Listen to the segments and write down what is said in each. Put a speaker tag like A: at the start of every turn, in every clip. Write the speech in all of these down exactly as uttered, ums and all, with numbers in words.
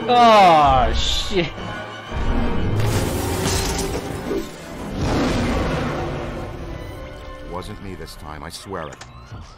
A: Oh, shit.
B: Wasn't me this time, I swear it.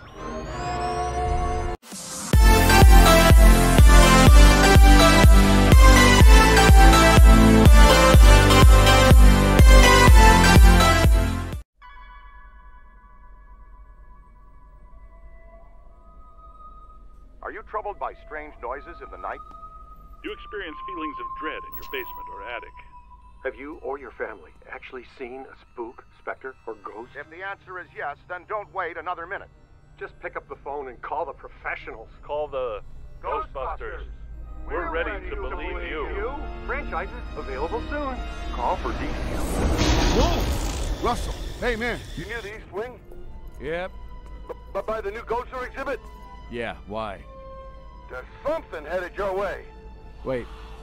B: Are you troubled by strange noises in the night?
C: You experience feelings of dread in your basement or attic.
D: Have you or your family actually seen a spook, specter, or ghost?
B: If the answer is yes, then don't wait another minute.
D: Just pick up the phone and call the professionals.
C: Call the Ghostbusters. We're, We're ready, ready to, to believe, believe you. you.
D: Franchises available soon. Call for details.
E: Whoa! Russell, hey man.
D: You near the East Wing?
E: Yep.
D: B by the new Ghoster exhibit?
E: Yeah, why?
D: There's something headed your way.
E: Wait.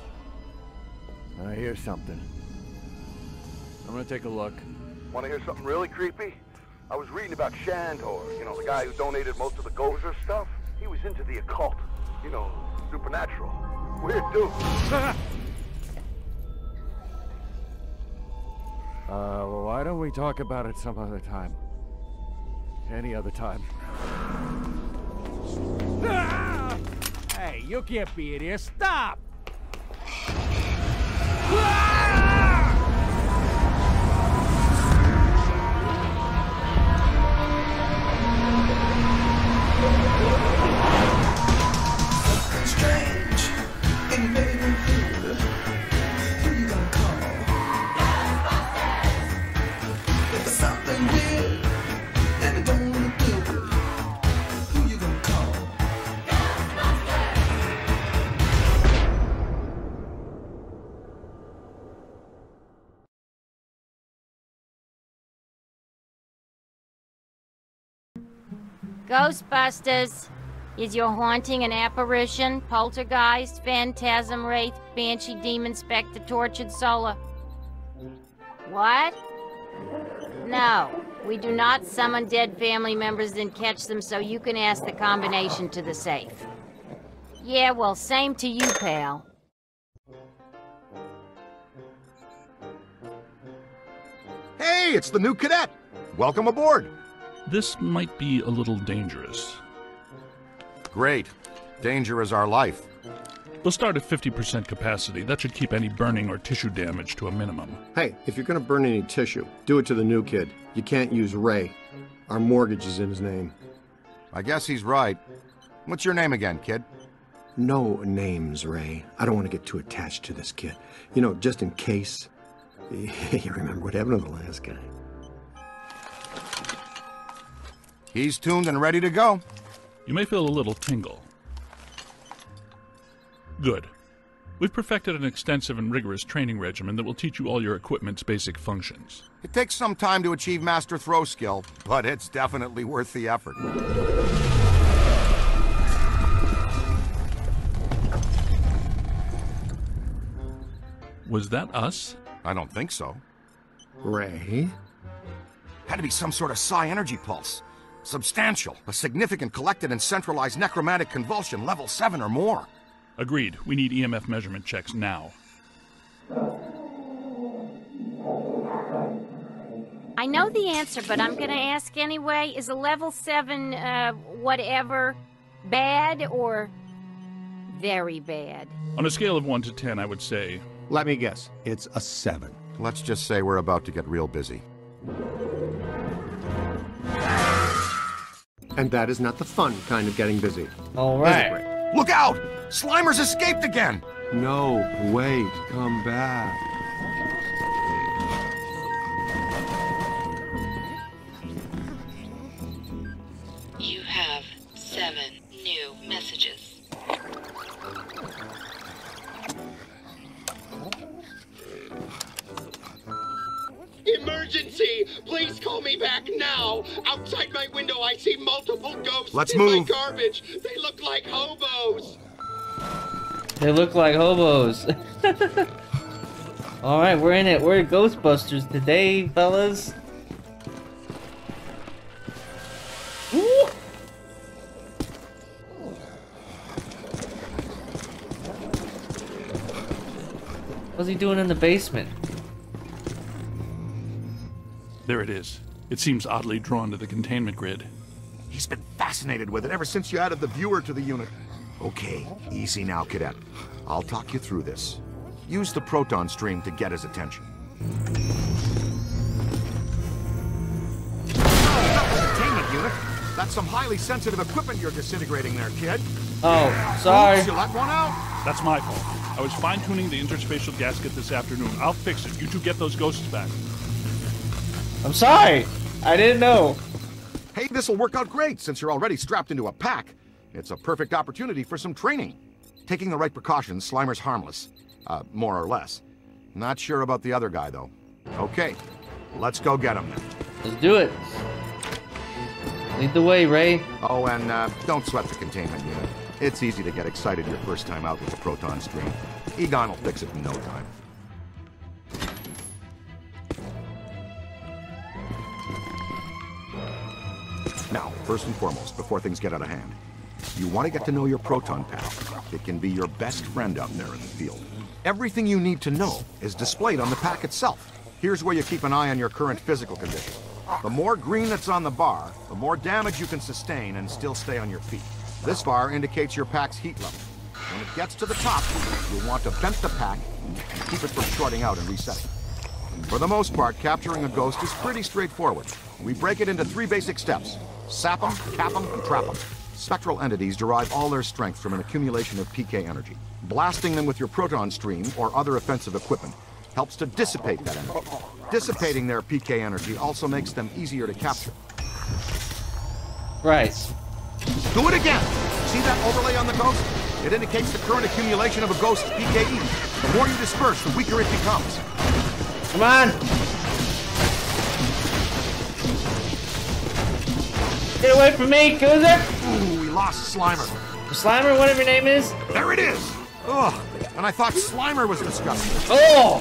E: I hear something. I'm gonna take a look.
D: Want to hear something really creepy? I was reading about Shandor, you know, the guy who donated most of the Gozer stuff. He was into the occult, you know, supernatural. Weird dude.
E: Uh, well, why don't we talk about it some other time? Any other time. Ah! Hey, you can't be in here. Stop!
F: Strange, and you made me feel. Who you gonna call? If there's something weird, and it don't look good, who you gonna call?
G: Ghostbusters. Is your haunting an apparition, poltergeist, phantasm, wraith, banshee, demon, specter, tortured soul? What? No, we do not summon dead family members and catch them, so you can ask the combination to the safe. Yeah, well, same to you, pal.
B: Hey, it's the new cadet! Welcome aboard!
C: This might be a little dangerous.
B: Great. Danger is our life.
C: We'll start at fifty percent capacity. That should keep any burning or tissue damage to a minimum.
H: Hey, if you're gonna burn any tissue, do it to the new kid. You can't use Ray. Our mortgage is in his name.
B: I guess he's right. What's your name again, kid?
H: No names, Ray. I don't want to get too attached to this kid. You know, just in case. You remember what happened to the last guy.
B: He's tuned and ready to go.
C: You may feel a little tingle. Good. We've perfected an extensive and rigorous training regimen that will teach you all your equipment's basic functions.
B: It takes some time to achieve master throw skill, but it's definitely worth the effort.
C: Was that us?
B: I don't think so.
H: Ray?
B: Had to be some sort of psi energy pulse. Substantial. A significant collected and centralized necromantic convulsion, level seven or more.
C: Agreed. We need E M F measurement checks now.
G: I know the answer, but I'm gonna ask anyway. Is a level seven, uh, whatever, bad or very bad?
C: On a scale of one to ten, I would say...
H: Let me guess. It's a seven.
B: Let's just say we're about to get real busy.
H: And that is not the fun kind of getting busy.
A: All right.
B: Look out! Slimer's escaped again!
H: No, wait, come back.
I: You have seven new messages.
J: Emergency! Please call me back now! Outside my window I see multiple ghosts
B: Let's
J: in
B: move.
J: my garbage! They look like hobos!
A: They look like hobos. Alright, we're in it. We're Ghostbusters today, fellas. Woo! What's he doing in the basement?
C: There it is. It seems oddly drawn to the containment grid.
B: He's been fascinated with it ever since you added the viewer to the unit. Okay, easy now, Cadet. I'll talk you through this. Use the proton stream to get his attention. Containment unit. That's some highly sensitive equipment you're disintegrating there, kid.
A: Oh, sorry.
B: Oops, you let one out?
C: That's my fault. I was fine-tuning the interspatial gasket this afternoon. I'll fix it. You two get those ghosts back.
A: I'm sorry. I didn't know.
B: Hey, this'll work out great since you're already strapped into a pack. It's a perfect opportunity for some training. Taking the right precautions, Slimer's harmless. Uh, more or less. Not sure about the other guy, though. Okay, let's go get him then.
A: Let's do it. Lead the way, Ray.
B: Oh, and uh, don't sweat the containment unit. It's easy to get excited your first time out with the proton stream. Egon will fix it in no time. Now, first and foremost, before things get out of hand, you want to get to know your proton pack. It can be your best friend out there in the field. Everything you need to know is displayed on the pack itself. Here's where you keep an eye on your current physical condition. The more green that's on the bar, the more damage you can sustain and still stay on your feet. This bar indicates your pack's heat level. When it gets to the top, you'll want to vent the pack and keep it from shorting out and resetting. For the most part, capturing a ghost is pretty straightforward. We break it into three basic steps: sap them, cap them, and trap them. Spectral entities derive all their strength from an accumulation of P K energy. Blasting them with your proton stream or other offensive equipment helps to dissipate that energy. Dissipating their P K energy also makes them easier to capture.
A: Right.
B: Do it again! See that overlay on the ghost? It indicates the current accumulation of a ghost's P K E. The more you disperse, the weaker it becomes.
A: Come on! Get away from me, Kuzik!
B: Ooh, we lost Slimer.
A: Slimer, whatever your name is?
B: There it is! Ugh, and I thought Slimer was disgusting.
A: Oh!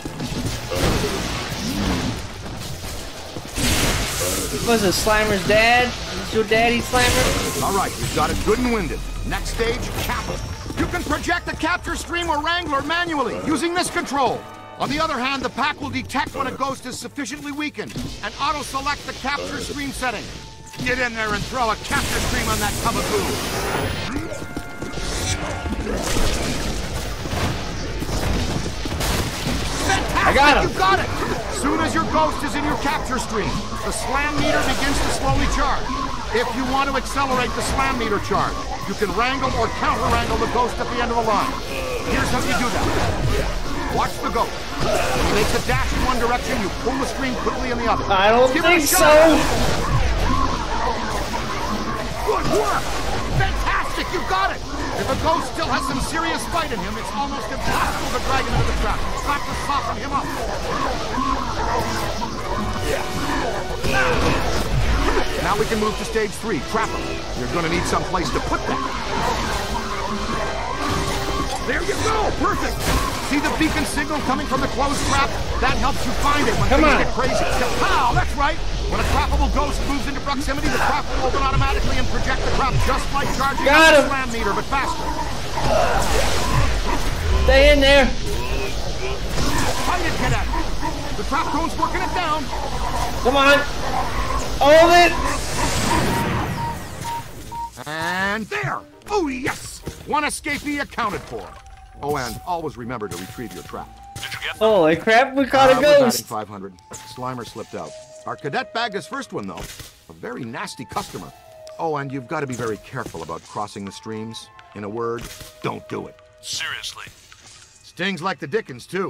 A: Was it Slimer's dad? Is this your daddy, Slimer?
B: All right, you've got it good and winded. Next stage, cap it. You can project the capture stream or wrangler manually using this control. On the other hand, the pack will detect when a ghost is sufficiently weakened and auto-select the capture stream setting. Get in there and throw a capture stream on that tub of goo. Fantastic!
A: I got him!
B: You got it! As soon as your ghost is in your capture stream, the slam meter begins to slowly charge. If you want to accelerate the slam meter charge, you can wrangle or counter-wrangle the ghost at the end of the line. Here's how you do that. Watch the ghost. When he makes a dash in one direction, you pull the stream quickly in the other.
A: I don't
B: Give
A: think
B: it a
A: so!
B: shot. Good work! Fantastic! You got it! If a ghost still has some serious fight in him, it's almost impossible to drag him into the trap. It's got to soften him up. Now we can move to stage three, trap him. You're gonna need some place to put that. There you go! Perfect! See the beacon signal coming from the closed trap? That helps you find it when
A: Come
B: things
A: on.
B: get crazy. Pow! That's right! When a trappable ghost moves into proximity, the trap will open automatically and project the trap just like charging
A: Got
B: up
A: him.
B: the slam meter, but faster.
A: Stay in there!
B: Fight it, cadet! The trap drone's working it down.
A: Come on! Hold it!
B: And there! Oh, yes! One escapee accounted for. Oh, and always remember to retrieve your trap.
A: Holy crap, we caught
B: Uh,
A: a
B: we're batting
A: ghost!
B: five hundred. Slimer slipped out. Our cadet bagged his first one, though. A very nasty customer. Oh, and you've got to be very careful about crossing the streams. In a word, don't do it.
C: Seriously.
B: Stings like the dickens, too.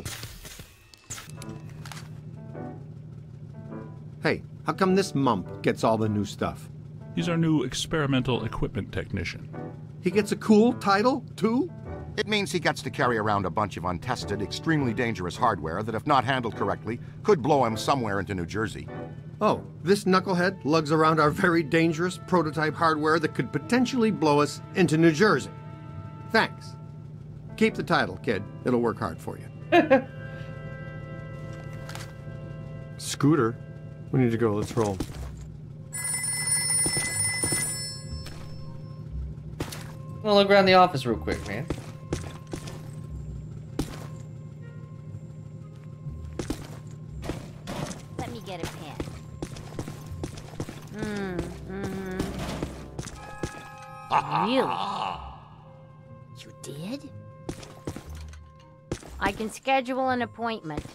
H: Hey, how come this mump gets all the new stuff?
C: He's our new experimental equipment technician.
H: He gets a cool title, too?
B: It means he gets to carry around a bunch of untested, extremely dangerous hardware that, if not handled correctly, could blow him somewhere into New Jersey.
H: Oh, this knucklehead lugs around our very dangerous prototype hardware that could potentially blow us into New Jersey. Thanks. Keep the title, kid. It'll work hard for you. Scooter, we need to go. Let's roll.
A: I'm gonna look around the office real quick, man.
G: get a pen. Hmm, mm-hmm. Really? You did? I can schedule an appointment.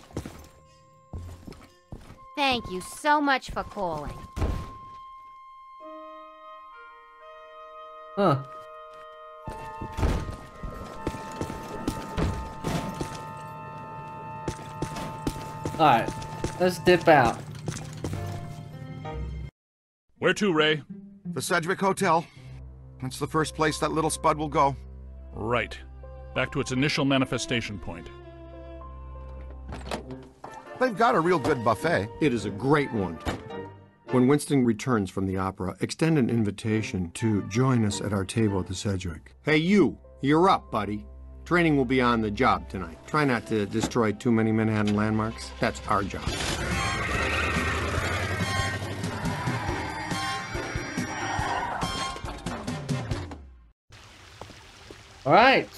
G: Thank you so much for calling.
A: Huh. Alright, let's dip out.
C: Where to, Ray?
B: The Sedgwick Hotel. That's the first place that little spud will go.
C: Right. Back to its initial manifestation point.
B: They've got a real good buffet.
H: It is a great one. When Winston returns from the opera, extend an invitation to join us at our table at the Sedgwick. Hey, you! You're up, buddy. Training will be on the job tonight. Try not to destroy too many Manhattan landmarks. That's our job.
A: All right.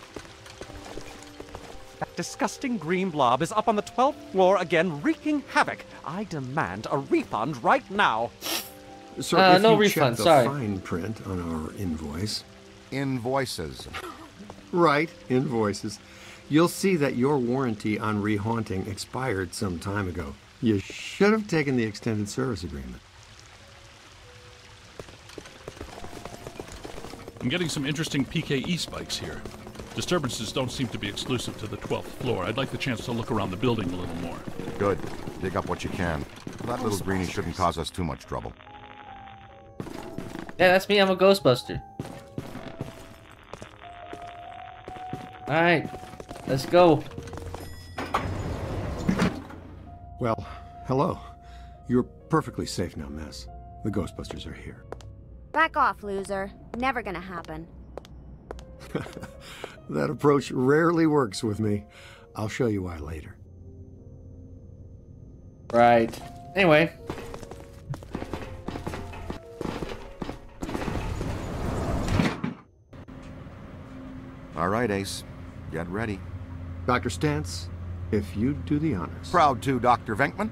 K: That disgusting green blob is up on the twelfth floor again, wreaking havoc. I demand a refund right now.
H: So
A: uh,
H: if
A: no
H: you
A: refund,
H: check the
A: sorry.
H: fine print on our invoice.
B: Invoices.
H: Right, invoices. You'll see that your warranty on rehaunting expired some time ago. You should have taken the extended service agreement.
C: I'm getting some interesting P K E spikes here. Disturbances don't seem to be exclusive to the twelfth floor. I'd like the chance to look around the building a little more.
B: Good. Dig up what you can. That little greenie shouldn't cause us too much trouble.
A: Yeah, that's me. I'm a Ghostbuster. Alright, let's go.
H: Well, hello. You're perfectly safe now, Miss. The Ghostbusters are here.
L: Back off, loser. Never gonna happen.
H: That approach rarely works with me. I'll show you why later.
A: Right. Anyway.
B: All right, Ace. Get ready.
H: Doctor Stantz, if you'd do the honors.
B: Proud to, Doctor Venkman.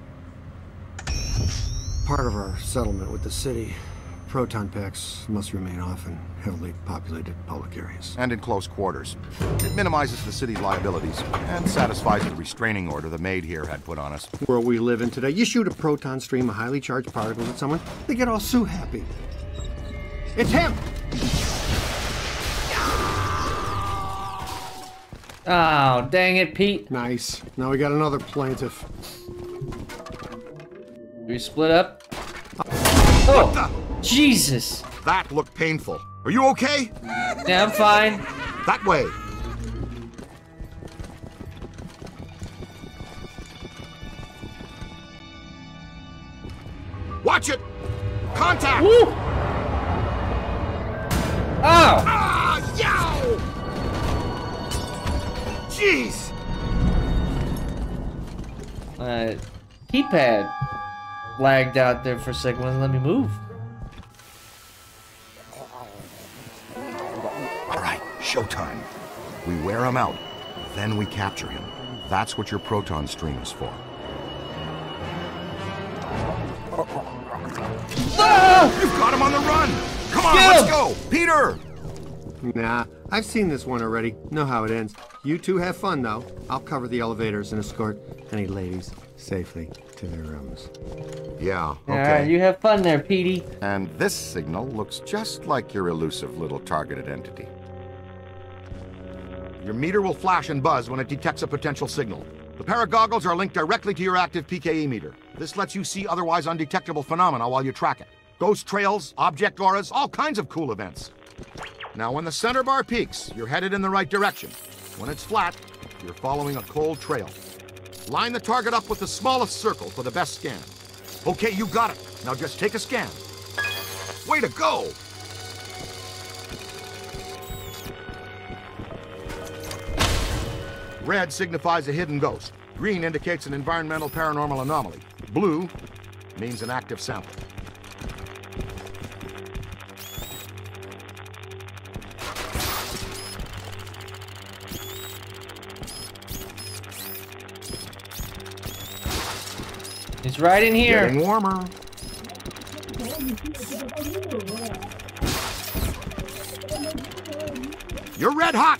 H: Part of our settlement with the city, proton packs must remain off in heavily populated public areas.
B: And in close quarters. It minimizes the city's liabilities and satisfies the restraining order the maid here had put on us.
H: World we live in today, you shoot a proton stream of highly charged particles at someone, they get all so happy. It's him!
A: Oh, dang it, Pete.
H: Nice. Now we got another plaintiff.
A: We split up? Oh, Jesus.
B: That looked painful. Are you okay?
A: Yeah, I'm fine.
B: That way. Watch it! Contact!
A: Woo! Oh!
B: Ah, yow! Jeez!
A: Uh, keypad lagged out there for a second. Wouldn't let me move.
B: All right, showtime. We wear him out, then we capture him. That's what your proton stream is for.
A: Ah!
B: You've got him on the run! Come on,
A: Get
B: let's
A: him!
B: go! Peter!
H: Nah, I've seen this one already. Know how it ends. You two have fun, though. I'll cover the elevators and escort any ladies safely to their rooms.
B: Yeah, okay.
A: Alright, you have fun there, Petey.
B: And this signal looks just like your elusive little targeted entity. Your meter will flash and buzz when it detects a potential signal. The paragoggles are linked directly to your active P K E meter. This lets you see otherwise undetectable phenomena while you track it. Ghost trails, object auras, all kinds of cool events. Now, when the center bar peaks, you're headed in the right direction. When it's flat, you're following a cold trail. Line the target up with the smallest circle for the best scan. Okay, you got it. Now just take a scan. Way to go! Red signifies a hidden ghost. Green indicates an environmental paranormal anomaly. Blue means an active sample.
A: It's right in here.
B: Getting warmer. You're red hot!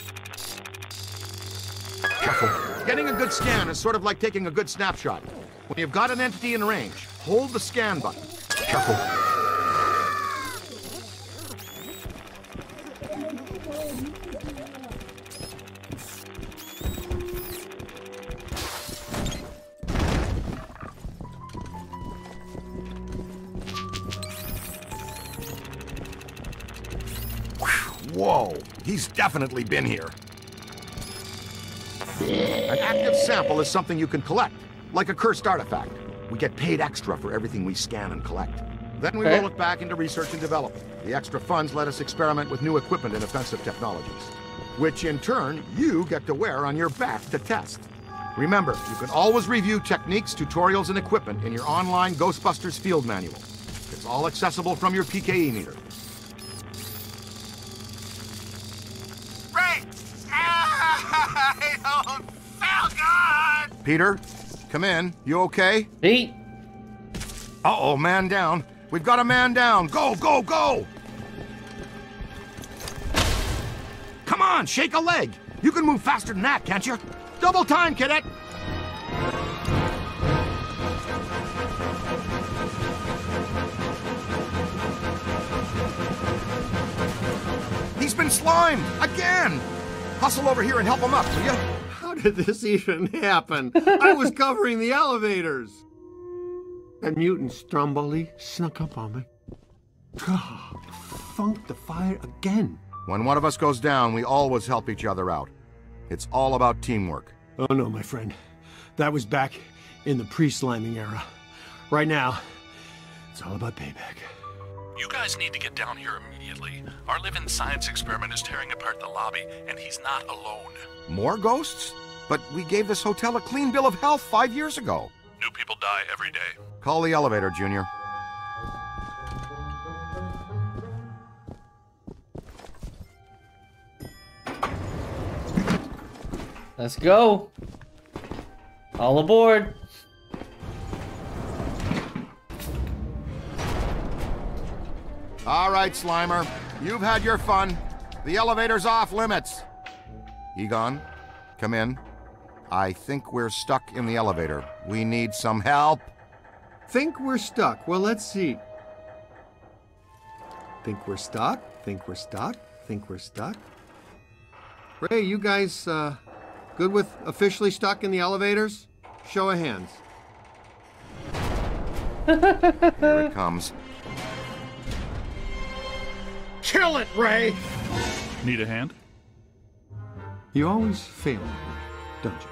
B: Careful. Getting a good scan is sort of like taking a good snapshot. When you've got an entity in range, hold the scan button. Careful. Whoa, he's definitely been here. An active sample is something you can collect, like a cursed artifact. We get paid extra for everything we scan and collect. Then we
A: Okay.
B: roll it back into research and development. The extra funds let us experiment with new equipment and offensive technologies, which in turn you get to wear on your back to test. Remember, you can always review techniques, tutorials, and equipment in your online Ghostbusters field manual. It's all accessible from your P K E meter.
J: I don't feel good!
B: Peter, come in. You okay?
A: Pete.
B: Uh-oh, man down. We've got a man down. Go, go, go! Come on, shake a leg. You can move faster than that, can't you? Double time, cadet! He's been slimed! Again! Hustle over here and help him up, will you?
H: How did this even happen? I was covering the elevators. That mutant Stromboli snuck up on me. God, funked the fire again.
B: When one of us goes down, we always help each other out. It's all about teamwork.
H: Oh no, my friend. That was back in the pre-sliming era. Right now, it's all about payback.
C: You guys need to get down here immediately. Our living science experiment is tearing apart the lobby, and he's not alone.
B: More ghosts? But we gave this hotel a clean bill of health five years ago.
C: New people die every day.
B: Call the elevator, Junior.
A: Let's go. All aboard.
B: All right, Slimer. You've had your fun. The elevator's off limits. Egon, come in. I think we're stuck in the elevator. We need some help.
H: Think we're stuck. Well, let's see. Think we're stuck? Think we're stuck? Think we're stuck? Ray, you guys uh, good with officially stuck in the elevators? Show of hands.
B: Here it comes.
J: Kill it, Ray!
C: Need a hand?
H: You always fail, don't you?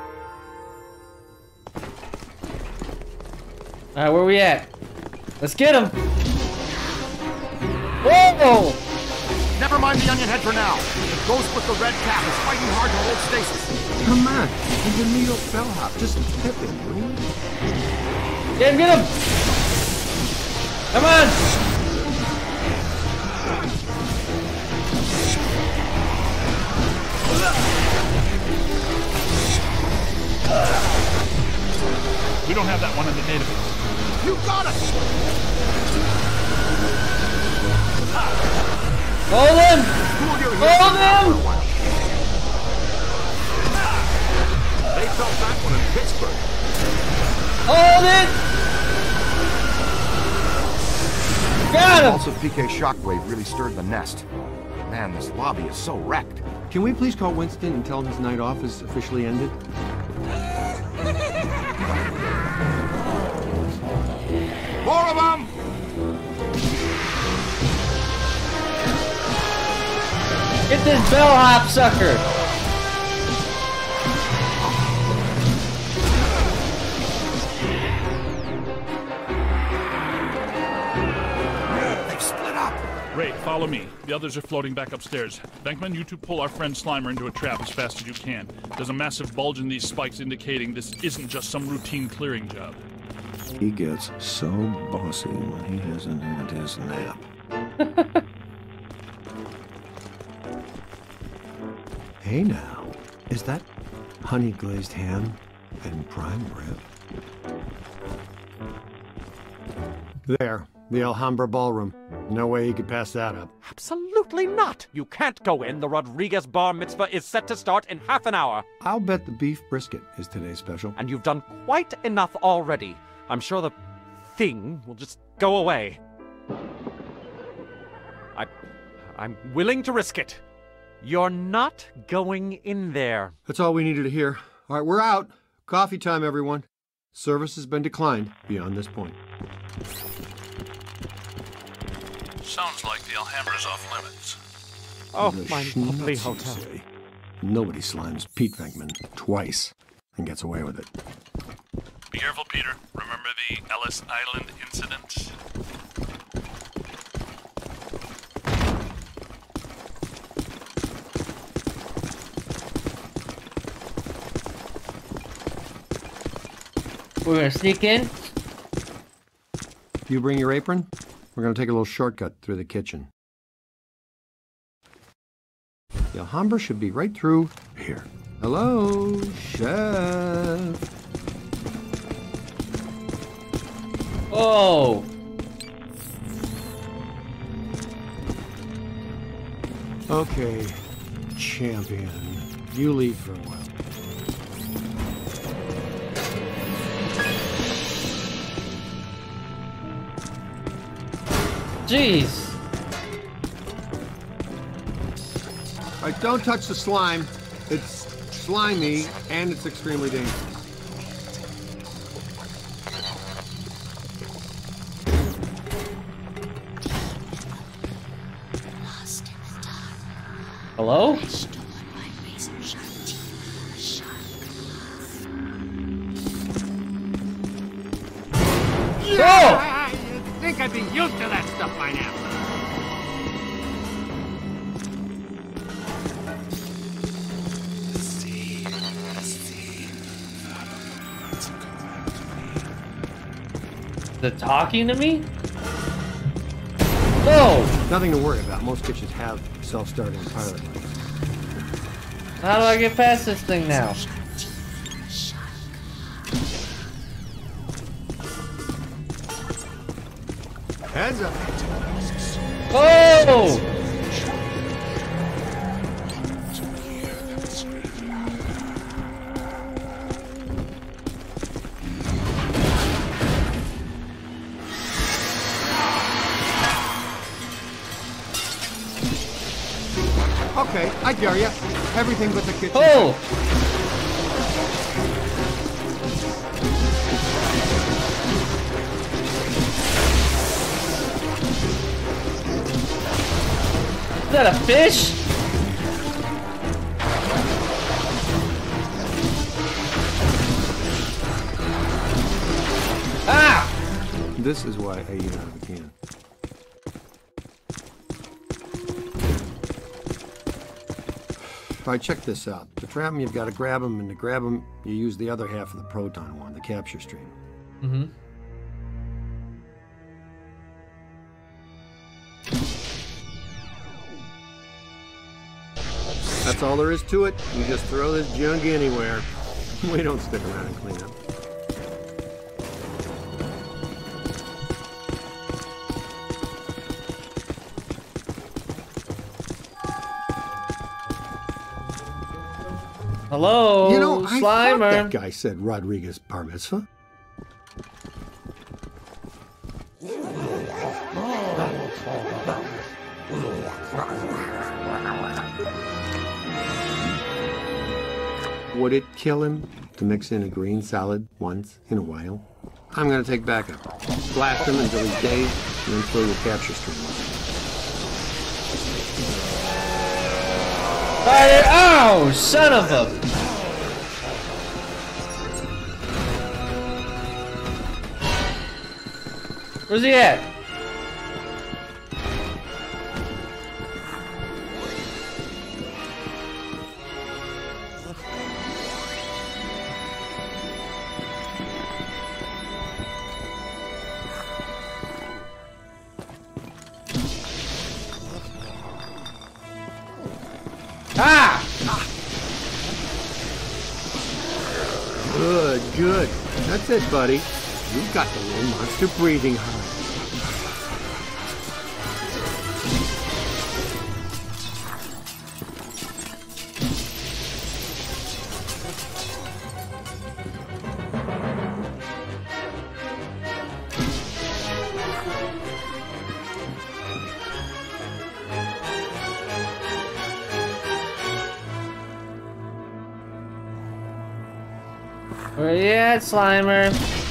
A: Alright, where we at? Let's get him! Whoa!
B: Never mind the onion head for now. The ghost with the red cap is fighting hard to hold stasis.
H: Come on, he's a New York bellhop. Just tip him, will you?
A: Get him, get him! Come on!
C: We don't have that one in the database.
B: You got it!
A: Hold him! Hold him!
B: They felt that one in Pittsburgh.
A: Hold it! Got him!
B: Also, P K Shockwave really stirred the nest. Man, this lobby is so wrecked.
H: Can we please call Winston and tell him his night off is officially ended?
B: More of them!
A: Get this bellhop sucker!
B: They've split up!
C: Ray, follow me. The others are floating back upstairs. Venkman, you two pull our friend Slimer into a trap as fast as you can. There's a massive bulge in these spikes indicating this isn't just some routine clearing job.
E: He gets so bossy when he hasn't had his nap. Hey now, is that honey glazed ham and prime rib?
H: There, the Alhambra Ballroom. No way he could pass that up.
K: Absolutely not! You can't go in. The Rodriguez bar mitzvah is set to start in half an hour.
H: I'll bet the beef brisket is today's special.
K: And you've done quite enough already. I'm sure the thing will just go away. I... I'm willing to risk it. You're not going in there.
H: That's all we needed to hear. All right, we're out. Coffee time, everyone. Service has been declined beyond this point.
C: Sounds like the Alhambra's off limits.
K: Oh,
H: The
K: my
H: schnutz,
K: lovely
H: you
K: hotel.
H: say. Nobody slimes Pete Venkman twice and gets away with it.
C: Be careful, Peter. Remember the Ellis Island incident?
A: We're gonna sneak in.
H: Do you bring your apron? We're gonna take a little shortcut through the kitchen. The Alhambra should be right through here. Hello, chef.
A: Oh.
H: Okay, champion. You lead for a while.
A: Jeez.
H: All right, don't touch the slime. It's slimy and it's extremely dangerous.
A: Hello?
E: Yeah! You'd think I'd be used to that stuff by now.
A: They're talking to me? No!
H: Nothing to worry about. Most kitchens have self-starting pilot lights.
A: How do I get past this thing now?
H: Heads up.
A: Oh!
H: Okay, I dare you. Everything but the kitchen.
A: Oh! Is that a fish? Ah!
H: This is why I eat out of a can. All right, check this out. To trap them, you've got to grab them, and to grab them, you use the other half of the proton one, the capture stream.
A: Mm-hmm.
H: That's all there is to it. You just throw this junk anywhere. We don't stick around and clean up.
A: Hello,
H: You know, I thought
A: Slimer.
H: that guy said Rodriguez bar mitzvah. Would it kill him to mix in a green salad once in a while? I'm gonna take backup. Blast him until he's dazed, and then throw the capture stream on him.
A: Fire! Oh, son of a... Where's he at? Ah!
H: Good, good. That's it, buddy. You've got the little monster breathing hard.
A: Where you at, Slimer?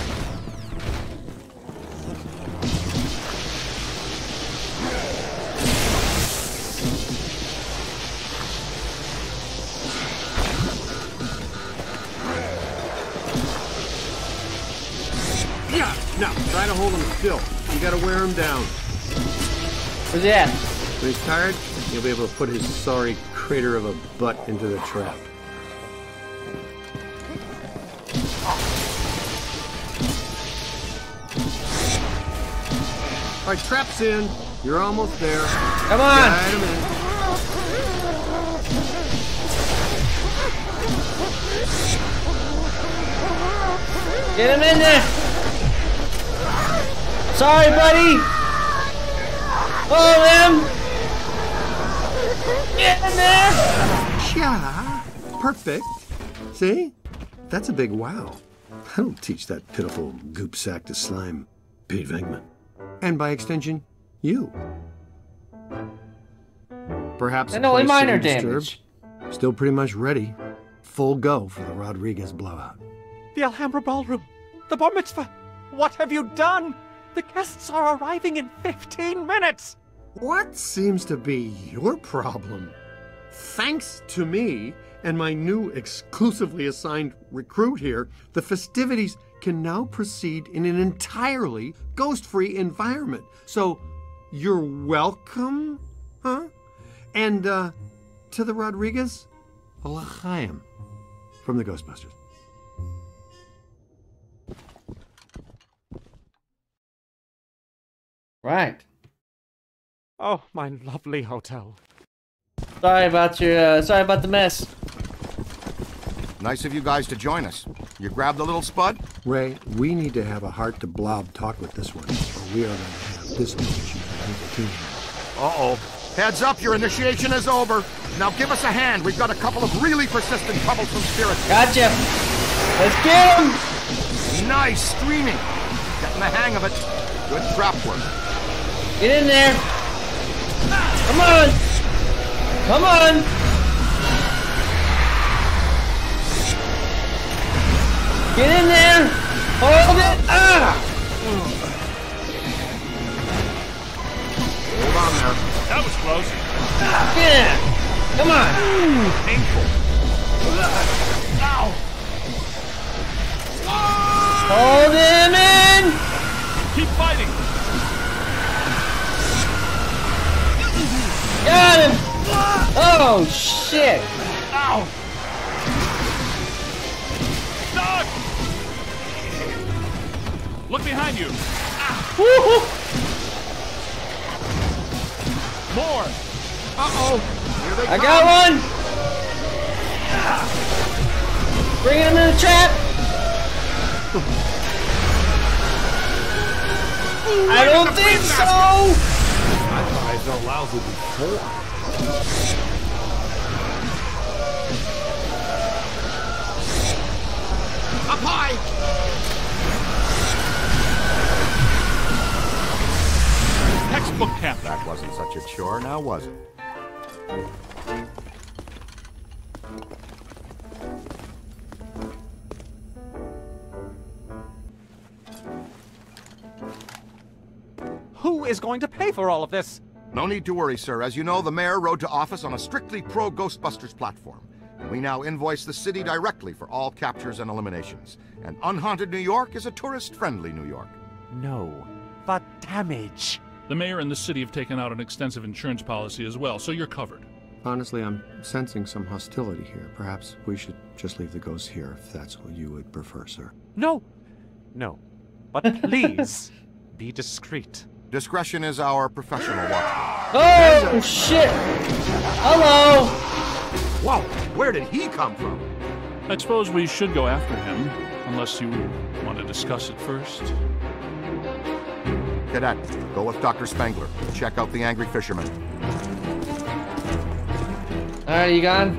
H: Yeah. Now try to hold him still. You gotta wear him down.
A: Where's he at?
H: When he's tired, he'll be able to put his sorry crater of a butt into the trap. All right, trap's in. You're almost there.
A: Come on!
H: Guide him in.
A: Get him in there! Sorry, buddy! Hold him! Get in there!
H: Yeah, perfect. See? That's a big wow. I don't teach that pitiful goop sack to slime Pete Venkman. And by extension, you. Perhaps
A: And only
H: place
A: minor
H: sitting
A: damage.
H: disturbed. Still pretty much ready. Full go for the Rodriguez blowout.
K: The Alhambra Ballroom. The bar mitzvah. What have you done? The guests are arriving in fifteen minutes.
H: What seems to be your problem? Thanks to me and my new exclusively assigned recruit here, the festivities can now proceed in an entirely ghost-free environment. So, you're welcome, huh? And, uh, to the Rodriguez, a l'chaim from the Ghostbusters.
A: Right.
K: Oh, my lovely hotel.
A: Sorry about your, uh, sorry about the mess.
B: Nice of you guys to join us. You grabbed the little spud?
H: Ray, we need to have a heart-to-blob talk with this one, or we are going to have this much entertainment.
B: Uh-oh. Heads up, your initiation is over. Now give us a hand. We've got a couple of really persistent, troublesome spirits.
A: Gotcha. Let's get him!
B: Nice streaming. Getting the hang of it. Good trap work.
A: Get in there! Come on! Come on! Get in there! Hold it! Ah!
B: Hold on there.
C: That was close.
A: Yeah! Come on!
B: Painful.
C: Ow!
A: Hold him in!
C: Keep fighting.
A: Got him! Oh, shit!
C: Ow! Dog! Look behind you.
A: Woo-hoo.
C: More.
B: Uh-oh. Here they
A: I
B: come.
A: got one! Bringing him in the trap! I don't think so!
E: I thought I felt lousy before.
B: Up high!
C: Textbook captain.
B: That wasn't such a chore, now was it?
K: Who is going to pay for all of this?
B: No need to worry, sir. As you know, the mayor rode to office on a strictly pro-Ghostbusters platform. And we now invoice the city directly for all captures and eliminations. And Unhaunted New York is a tourist-friendly New York.
K: No, but damage.
C: The mayor and the city have taken out an extensive insurance policy as well, so you're covered.
H: Honestly, I'm sensing some hostility here. Perhaps we should just leave the ghosts here if that's what you would prefer, sir.
K: No, no, but please be discreet.
B: Discretion is our professional watch.
A: Oh, shit! Hello!
B: Whoa, where did he come from?
C: I suppose we should go after him, unless you want to discuss it first.
B: Cadet, go with Doctor Spangler. Check out the angry fisherman.
A: Alright, you gone?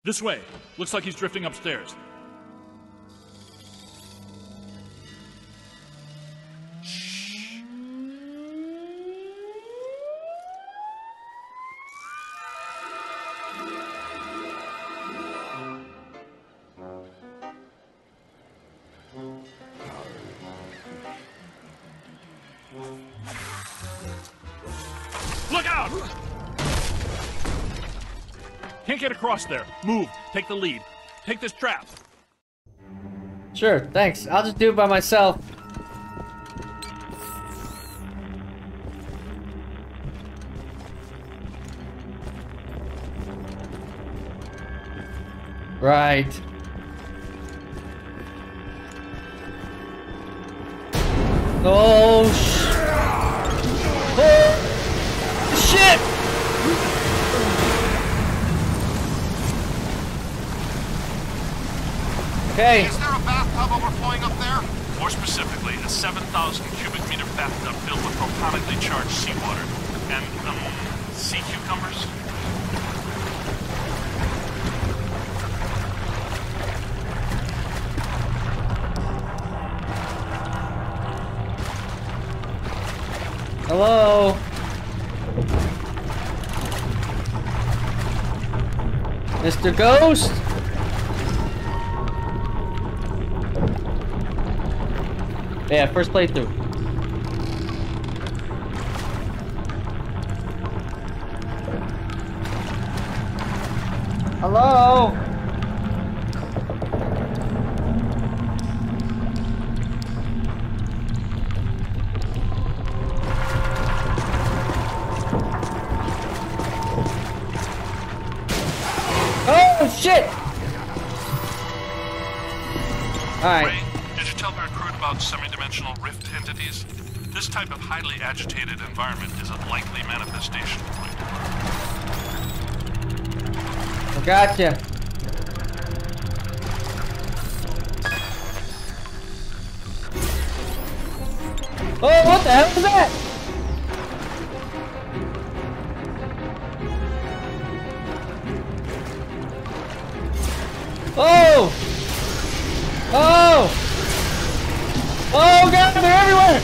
C: This way. Looks like he's drifting upstairs. Look out! Can't get across there. Move. Take the lead. Take this trap.
A: Sure, thanks. I'll just do it by myself. Right. Oh, sh oh, shit! Okay.
C: Is there a bathtub overflowing up there? More specifically, a seven thousand cubic meter bathtub filled with protonically charged seawater. And, um, sea cucumbers?
A: Hello? Mister Ghost? Yeah, first playthrough. Hello? Oh, shit! Alright.
C: Ray, did you tell the recruit about semi-dimensional rift entities? This type of highly agitated environment is a likely manifestation point.
A: I gotcha. Oh, what the hell is that? Oh! Oh! Oh god, they're everywhere!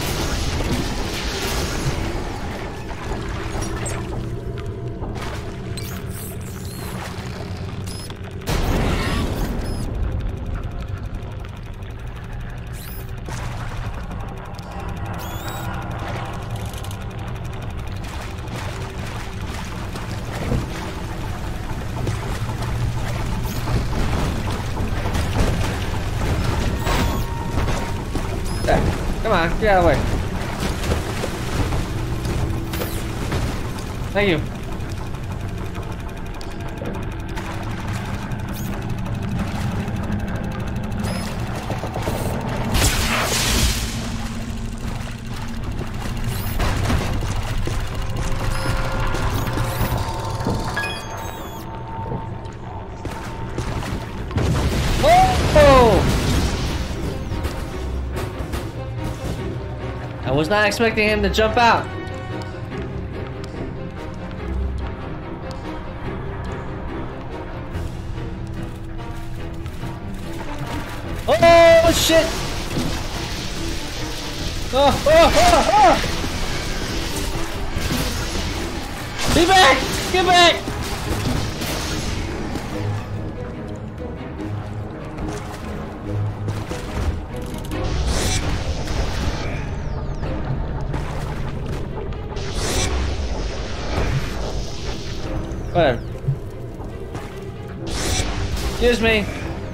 A: Come on, get out of the way. Thank you. I was not expecting him to jump out. Oh shit! Oh, oh, oh, oh! Be back! Get back! Whatever. Excuse me.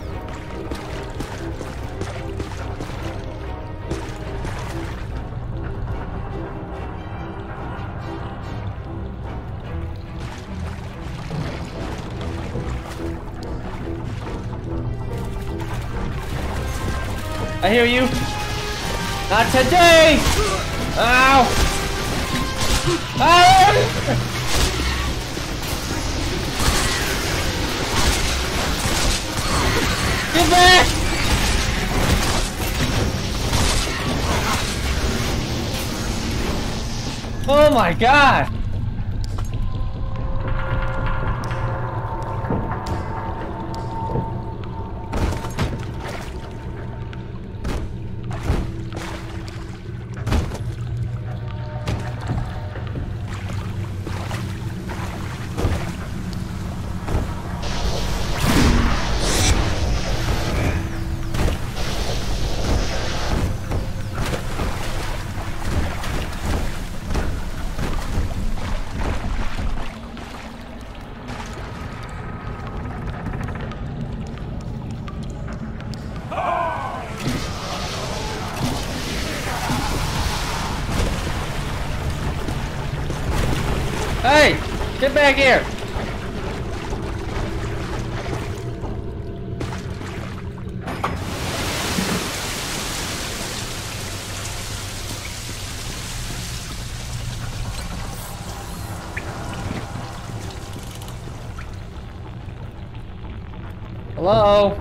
A: I hear you. Not today. Ow. Ow. Get back! Oh my god! Hey! Get back here! Hello?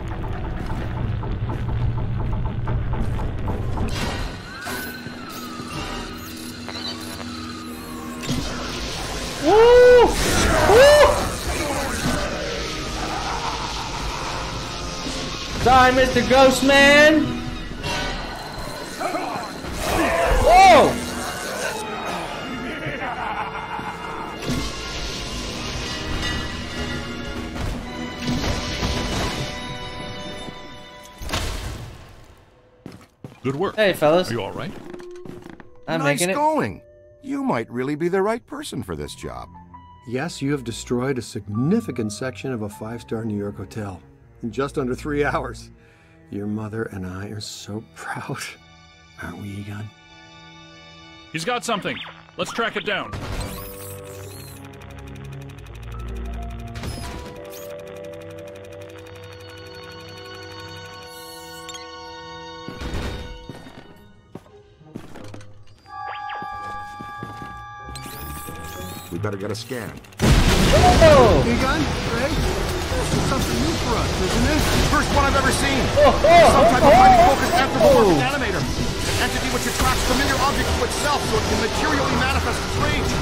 A: Woo! Woo! Sorry, Mister Ghostman! Whoa!
C: Good work.
A: Hey, fellas.
C: Are you all right?
A: I'm
B: nice
A: making it.
B: going. You might really be the right person for this job.
H: Yes, you have destroyed a significant section of a five-star New York hotel in just under three hours. Your mother and I are so proud. Aren't we, Egon?
C: He's got something. Let's track it down.
B: We better get a scan.
A: Oh!
H: Egon, Ray, this is something new for us, isn't it?
B: First one I've ever seen.
A: Oh, oh,
B: Some type of
A: oh,
B: highly focused anthropomorphic
A: oh.
B: animator. An entity which attracts familiar objects to itself so it can materially manifest its range.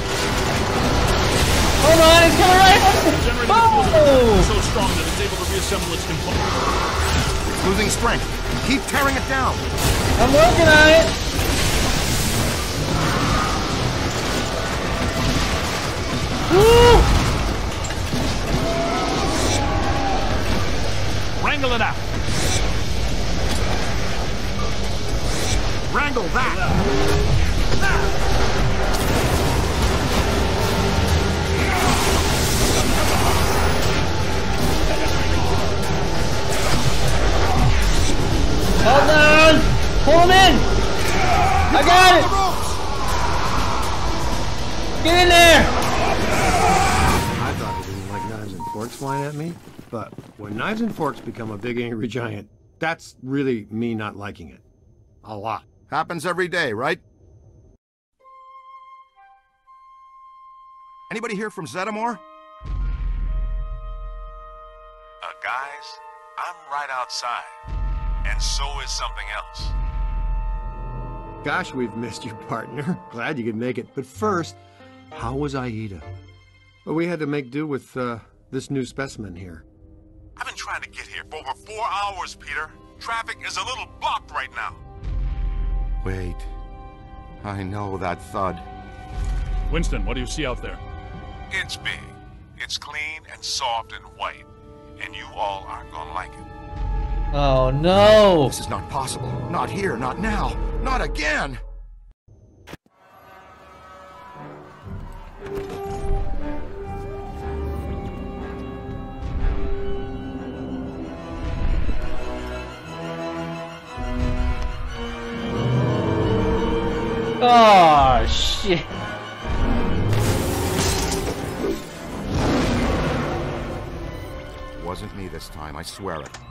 A: Hold on, it's coming right up!
C: Generating
A: Oh!
C: is so strong that it's able to reassemble its components.
B: It's losing strength. Keep tearing it down.
A: I'm working on it! Woo!
C: Wrangle it out.
B: Wrangle that.
A: Hold on! Pull him in! I got it! Get in there!
H: I thought he didn't like knives and forks flying at me, but when knives and forks become a big angry giant, that's really me not liking it. A lot.
B: Happens every day, right? Anybody here from Zeddamore?
M: Uh, guys, I'm right outside. And so is something else.
H: Gosh, we've missed you, partner. Glad you could make it. But first, how was Aida? Well, we had to make do with uh, this new specimen here.
M: I've been trying to get here for over four hours, Peter. Traffic is a little blocked right now.
B: Wait. I know that thud.
C: Winston, what do you see out there?
M: It's big. It's clean and soft and white. And you all aren't gonna like it.
A: Oh no!
B: This is not possible. Not here, not now, not again!
A: Oh shit!
B: Wasn't me this time, I swear it.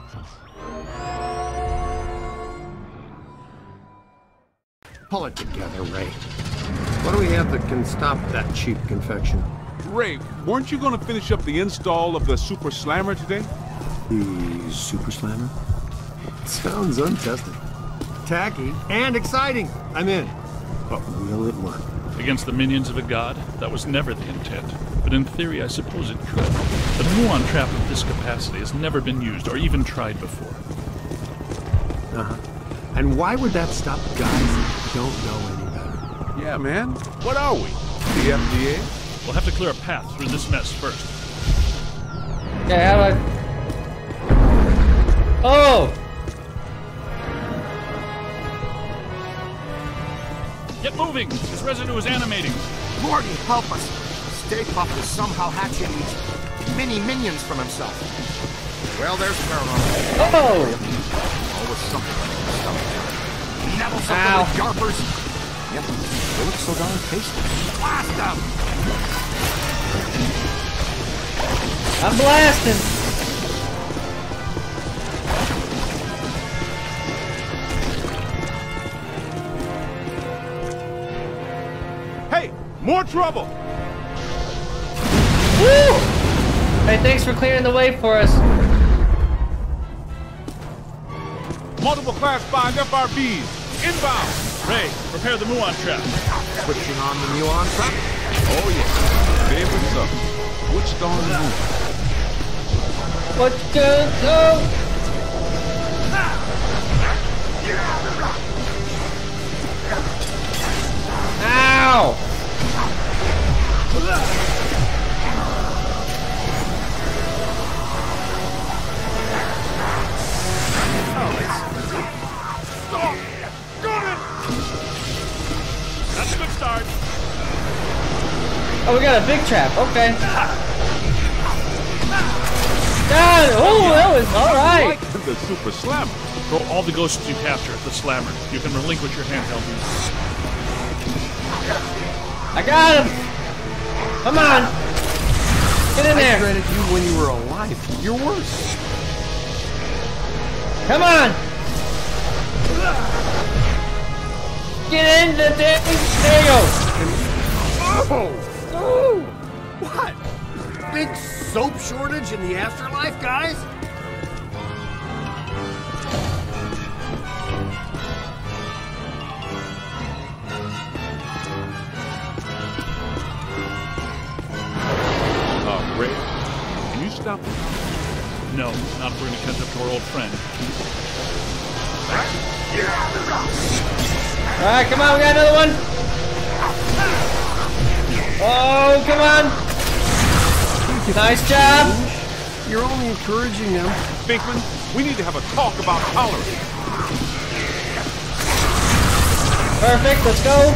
H: Pull it together, Ray. What do we have that can stop that cheap confection?
N: Ray, weren't you going to finish up the install of the Super Slammer today?
H: The Super Slammer? Sounds untested. Tacky and exciting. I'm in. But will it work?
C: Against the minions of a god? That was never the intent. But in theory, I suppose it could. The muon trap of this capacity has never been used or even tried before.
H: Uh-huh. And why would that stop guys that don't know any better?
N: Yeah, man. What are we? The F D A?
C: We'll have to clear a path through this mess first.
A: Okay, how do I... Oh!
C: Get moving! This residue is animating.
B: Morty, help us! Stay Puft is somehow hatching these mini minions from himself. Well, there's Paranormal.
A: Oh!
B: Always something like this stuff. Neville
A: Ow.
B: something with Yarpers. Yep, they look so darn tasty. Blast them!
A: I'm blasting.
N: Hey, more trouble!
A: Woo! Hey, thanks for clearing the way for us.
N: Multiple class five F R Bs, inbound!
C: Ray, prepare the Muon trap.
B: Switching on the Muon trap?
N: Oh yeah, favorite stuff. Switched on the move.
A: Let's go, go! Ow!
C: That's a good start.
A: Oh, we got a big trap. Okay. God, oh, that was all right.
N: Like the super slammer.
C: Throw all the ghosts you capture at the slammer. You can relinquish your handheld use.
A: I got him. Come on. Get in there.
H: I credit you when you were alive. You're worse.
A: Come on. Get in the thing. There you go.
H: Oh! Oh! What? Big soap shortage in the afterlife, guys?
N: Uh, Ray, can you stop it?
C: No, not if we're gonna catch up to our old friend.
A: All right, come on. We got another one. Oh, come on. Nice job.
H: You're only encouraging them.
N: Finkman, we need to have a talk about tolerance.
A: Perfect. Let's go.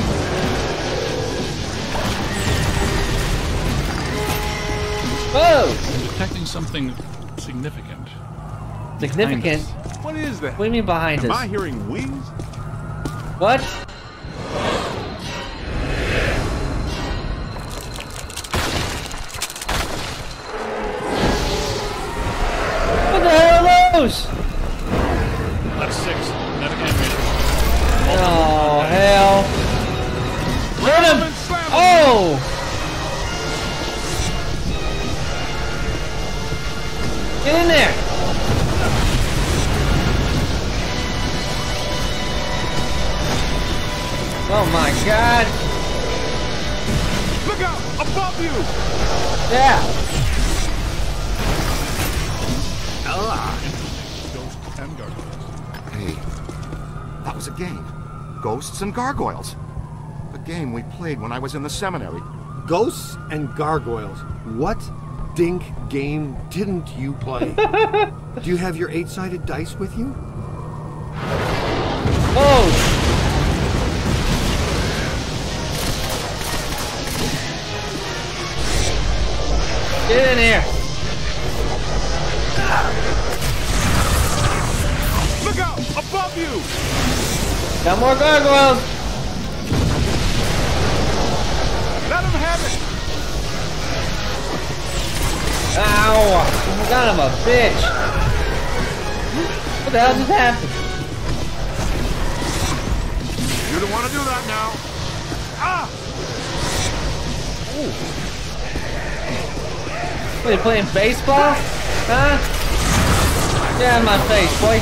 A: Whoa.
C: I'm detecting something significant.
A: Significant?
N: What is that?
A: What do you mean behind
N: Am
A: us?
N: I hearing wings?
A: What? What the hell are those?
C: That's six. Kinetic animation.
A: Oh, hell. Hit him! Oh! Get in there! Oh my god!
N: Look out! Above you!
A: Yeah!
C: Ghosts and gargoyles.
B: Hey, that was a game. Ghosts and Gargoyles. The game we played when I was in the seminary.
H: Ghosts and gargoyles. What dink game didn't you play? Do you have your eight-sided dice with you?
A: Oh! Get in here!
N: Look out! Above you!
A: Got more gargoyles!
N: Let him have it!
A: Ow! Son of a bitch! What the hell just happened?
B: You don't want to do that now.
N: Ah!
A: Ooh. What, you playing baseball? Huh? Get out of my face, boy.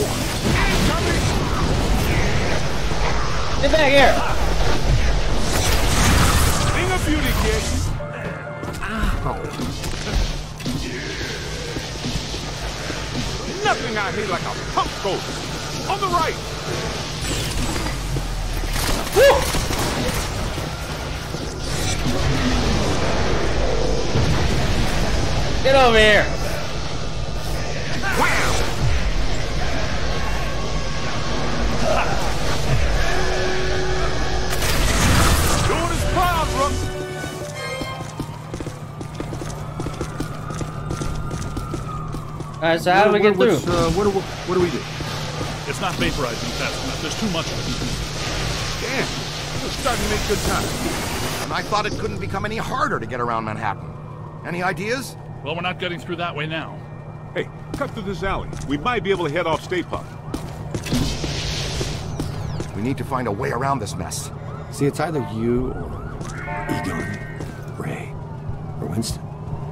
A: Get back here!
N: Thing of beauty, kid.
B: Ow.
N: Nothing I hate like a pump ghost. On the right.
A: Woo! Get over here!
B: Wow.
N: Doing his proud, Rook.
A: Alright, so how do we get through?
H: What's, uh, what, do we, what do we do?
C: It's not vaporizing fast enough. There's too much of it.
N: Damn. starting to make good time.
B: And I thought it couldn't become any harder to get around Manhattan. Any ideas?
C: Well, we're not getting through that way now.
N: Hey, cut through this alley. We might be able to head off State Park.
B: We need to find a way around this mess.
H: See, it's either you or Egon, Ray, or Winston.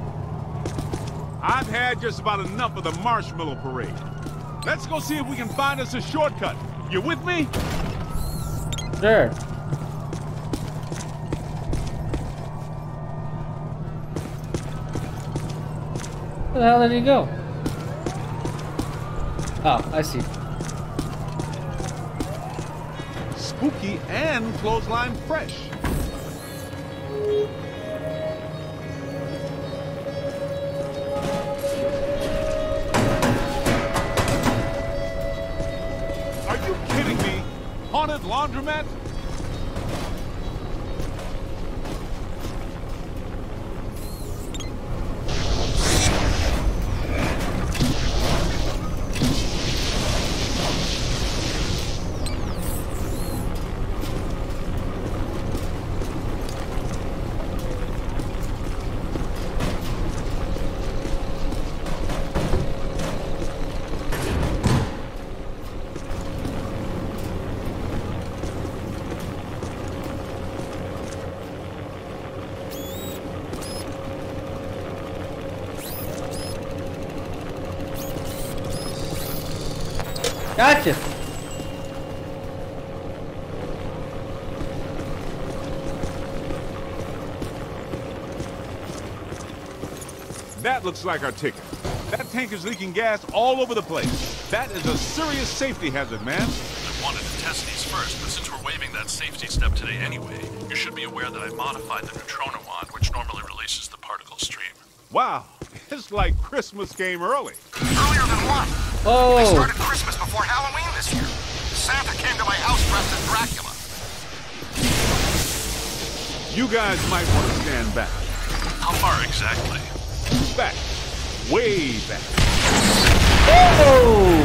N: I've had just about enough of the marshmallow parade. Let's go see if we can find us a shortcut. You with me?
A: Sure. Where the hell did he go? Oh, I see.
N: Spooky and clothesline fresh. Are you kidding me? Haunted laundromat?
A: Gotcha.
N: That looks like our ticket. That tank is leaking gas all over the place. That is a serious safety hazard, man.
C: I wanted to test these first, but since we're waiving that safety step today anyway, you should be aware that I modified the neutrino wand, which normally releases the particle stream.
N: Wow, it's like Christmas came early.
B: Earlier than what?
A: Oh.
B: I started Christmas before Halloween this year. Santa came to my house dressed as Dracula.
N: You guys might want to stand back.
C: How far exactly?
N: Back. Way back.
A: Oh!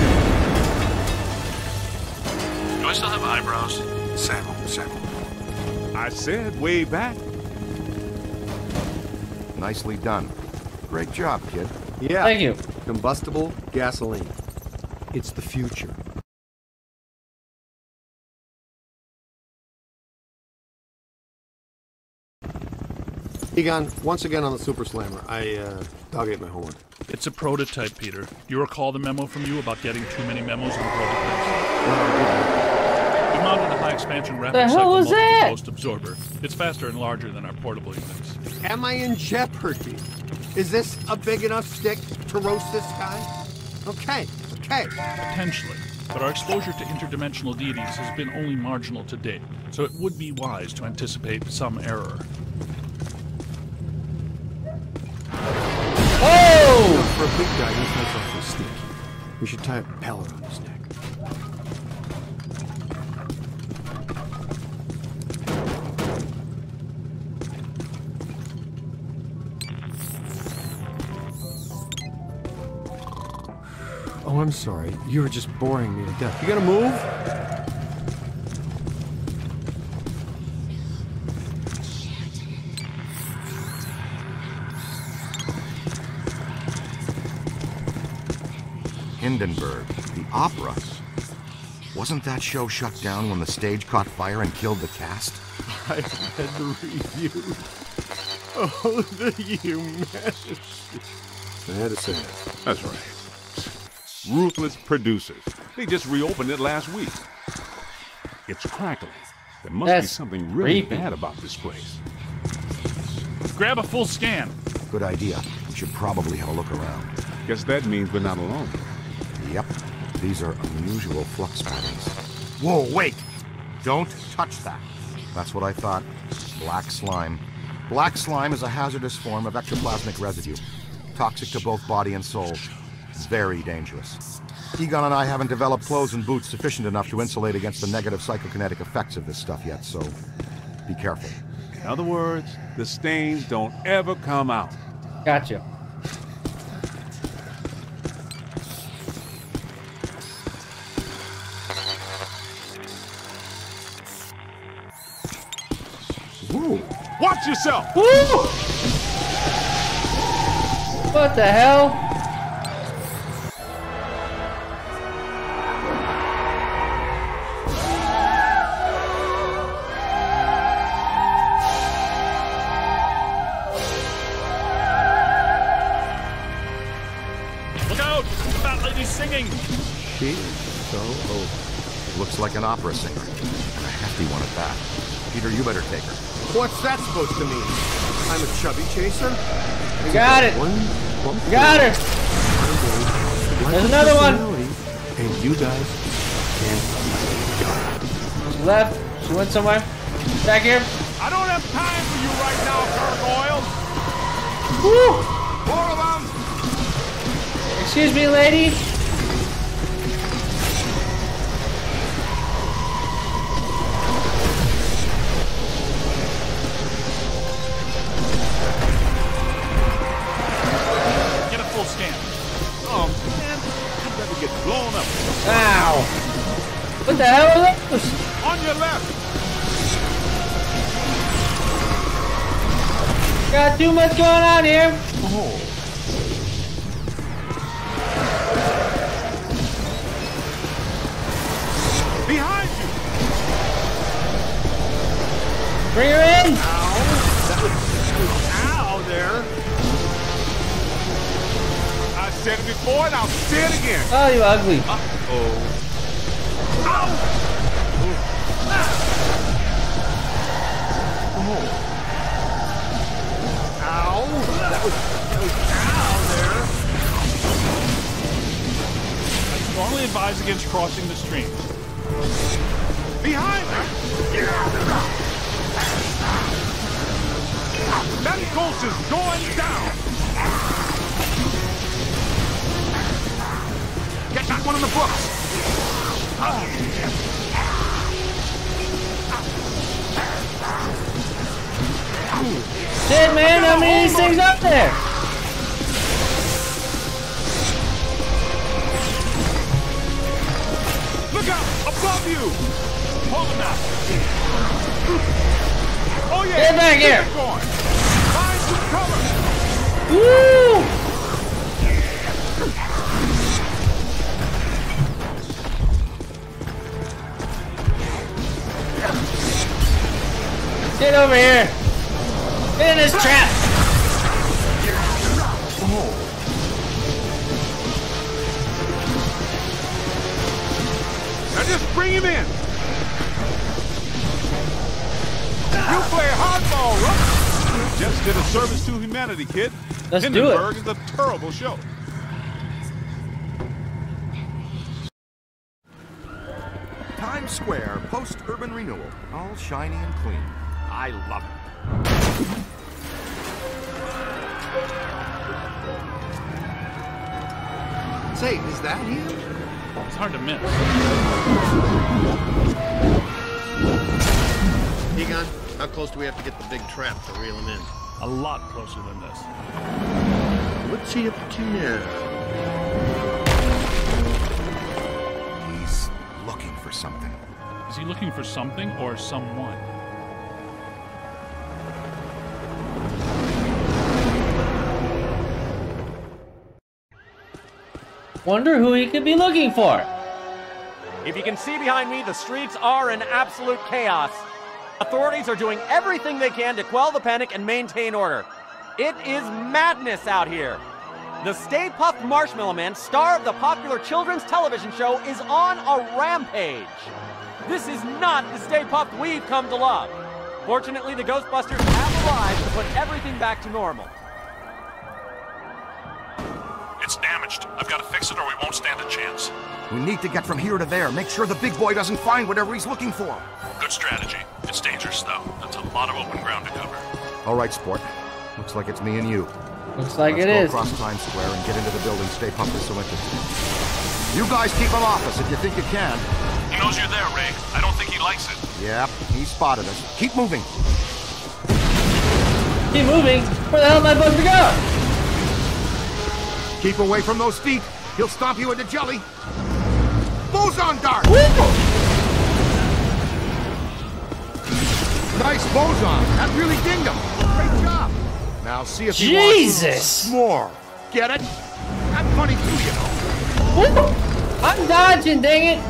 C: Do I still have eyebrows?
B: Sample, sample.
N: I said way back.
B: Nicely done. Great job, kid.
H: Yeah.
A: Thank you.
H: Combustible gasoline. It's the future. Egon, once again on the Super Slammer, I uh, dog ate my homework.
C: It's a prototype, Peter. Do you recall the memo from you about getting too many memos on prototypes? We mounted a high-expansion rapid
A: The hell
C: cycle
A: was
C: multiple
A: that?
C: post absorber. It's faster and larger than our portable units.
H: Am I in jeopardy? Is this a big enough stick to roast this guy? Okay, okay.
C: Potentially. But our exposure to interdimensional deities has been only marginal to date, so it would be wise to anticipate some error.
A: Oh!
H: For a big guy, he's not awfully sneaky. We should tie a pellet on his neck. Oh, I'm sorry. You were just boring me to death. You gonna move?
B: Hindenburg, the opera. Wasn't that show shut down when the stage caught fire and killed the cast?
H: I read the review. Oh, the humanity. I had to say it.
N: That's right. Ruthless producers. They just reopened it last week. It's crackling. There must
A: That's
N: be something really
A: creepy.
N: bad about this place.
C: Grab a full scan.
B: Good idea. We should probably have a look around.
N: Guess that means we're not alone.
B: Yep. These are unusual flux patterns. Whoa, wait! Don't touch that. That's what I thought. Black slime. Black slime is a hazardous form of ectoplasmic residue. Toxic to both body and soul. Very dangerous. Egon and I haven't developed clothes and boots sufficient enough to insulate against the negative psychokinetic effects of this stuff yet, so be careful.
N: In other words, the stains don't ever come out.
A: Gotcha.
N: Whoa. Watch yourself!
A: Woo! What the hell?
C: Look out! The fat lady's singing!
B: She is so old. Looks like an opera singer. And a hefty one at that. Peter, you better take her.
H: What's that supposed to mean? I'm a chubby chaser?
A: You got it! You got her! There's another one!
E: And you guys can't.
A: She left. She went somewhere. Back here.
N: I don't have time for you right now, Gargoyle.
A: Woo!
N: Four of them!
A: Excuse me, lady.
C: Get a full scan.
N: Oh, man. You better get blown up.
A: Ow! What the hell are those?
N: On your left.
A: Got too much going on here.
N: Oh. Behind you.
A: Bring her in.
H: Ow. That was, ow there.
N: I said it before and I'll say it again.
A: Oh, you ugly.
N: Uh-oh. Ow!
H: Oh. Ow. That was, that was ow there.
C: I strongly advise against crossing the stream.
N: Behind her. That ghost is going down.
B: Get that one in the books.
A: Shit, man, how many of these things up there?
N: Look out! Above you! Hold him now. Oh yeah!
A: Get back here!
N: Keep going. Find some cover!
A: Woo! Get over here! Get in this trap!
N: Now just bring him in! You play hardball, Rook! Just did a service to humanity, kid.
A: Let's do it.
N: Hindenburg is a terrible show.
B: Times Square, post-urban renewal. All shiny and clean. I love it.
H: Say, is that him?
C: It's hard to miss.
H: Egon, how close do we have to get the big trap to reel him in?
C: A lot closer than this.
H: What's he up to now?
B: He's looking for something.
C: Is he looking for something or someone?
A: Wonder who he could be looking for.
K: If you can see behind me, the streets are in absolute chaos. Authorities are doing everything they can to quell the panic and maintain order. It is madness out here. The Stay Puft Marshmallow Man, star of the popular children's television show, is on a rampage. This is not the Stay Puft we've come to love. Fortunately, the Ghostbusters have arrived to put everything back to normal.
M: It's damaged. I've got to fix it or we won't stand a chance.
B: We need to get from here to there. Make sure the big boy doesn't find whatever he's looking for.
M: Good strategy. It's dangerous, though. That's a lot of open ground to cover.
B: All right, sport. Looks like it's me and you.
A: Looks like
B: Let's
A: it
B: go
A: is.
B: across Times Square and get into the building Stay Puft is so interested in. You guys keep him off us if you think you can.
M: He knows you're there, Ray. I don't think he likes it.
B: Yep, he spotted us. Keep moving.
A: Keep moving? Where the hell am I supposed to go?
B: Keep away from those feet. He'll stomp you into jelly. Boson dart!
A: Woo!
B: Nice boson. That really dinged him. Great job. Now see if he
A: Jesus.
B: wants more. Get it? I'm funny too, you know.
A: I'm dodging, dang it.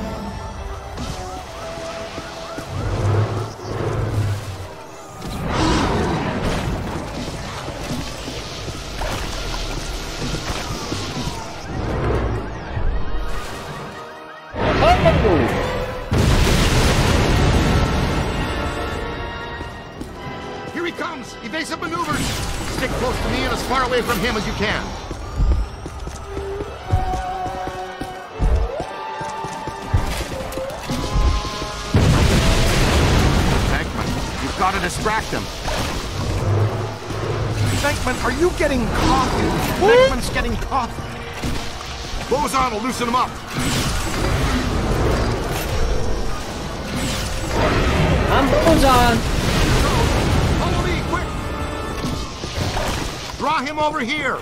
B: Here he comes! Evasive maneuvers! Stick close to me and as far away from him as you can. Venkman, you've got to distract him. Venkman, are you getting coffee? Venkman's getting coffee. Boson will loosen him up.
A: I'm Boson.
B: Follow me, quick! Draw him over here.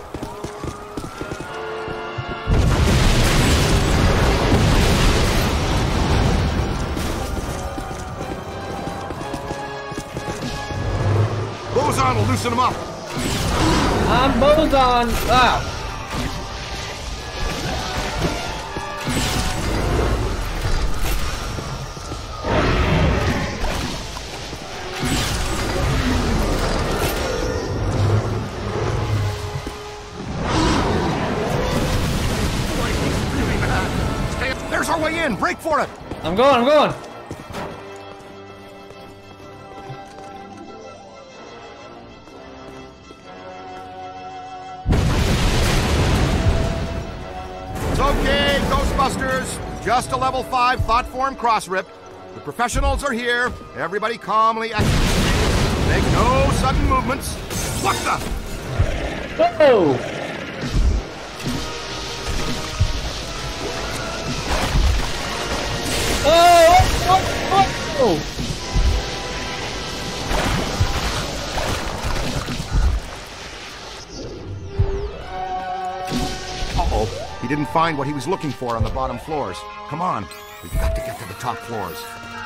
B: Boson will loosen him up.
A: I'm Boson. Ah.
B: There's our way in! Break for it!
A: I'm going, I'm going!
B: It's okay, Ghostbusters! Just a level five thought form cross rip. The professionals are here. Everybody calmly execute. Make no sudden movements. What the?
A: Whoa! Oh! Oh! Oh! Oh!
B: Uh-oh. He didn't find what he was looking for on the bottom floors. Come on. We've got to get to the top floors.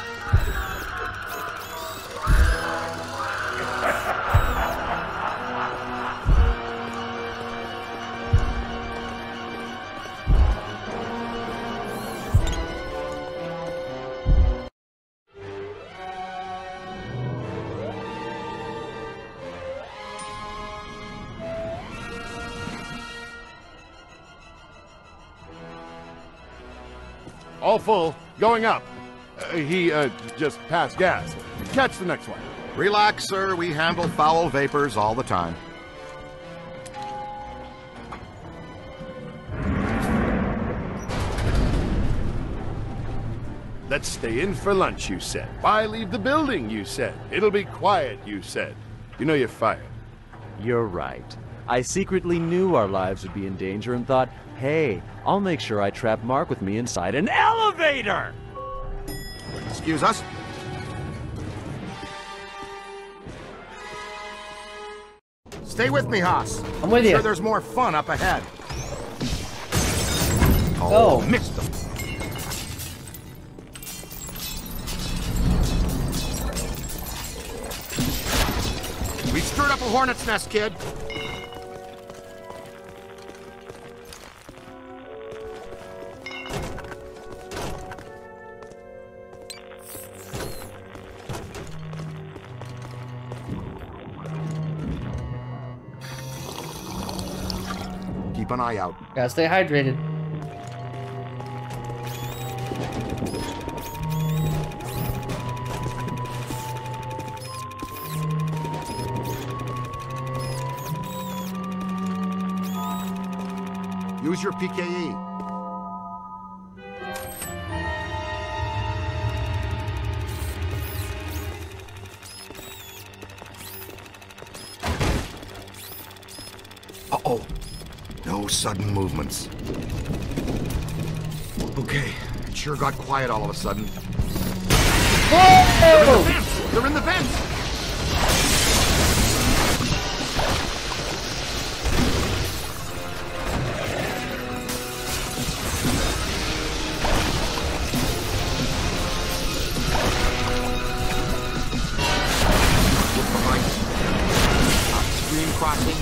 O: All full. Going up. Uh, he, uh, just passed gas. Catch the next one.
B: Relax, sir. We handle foul vapors all the time.
O: Let's stay in for lunch, you said. Why leave the building, you said. It'll be quiet, you said. You know you're fired.
K: You're right. I secretly knew our lives would be in danger and thought, hey, I'll make sure I trap Mark with me inside an elevator!
B: Excuse us? Stay with me, Haas.
A: I'm with you.
B: Sure, there's more fun up ahead.
A: Oh,
B: oh. Missed them. We stirred up a hornet's nest, kid. Keep an eye out.
A: Gotta stay hydrated.
B: Use your P K E. Uh-oh. No sudden movements. Okay, it sure got quiet all of a sudden.
A: Whoa!
B: They're in the vents! They're in the vents!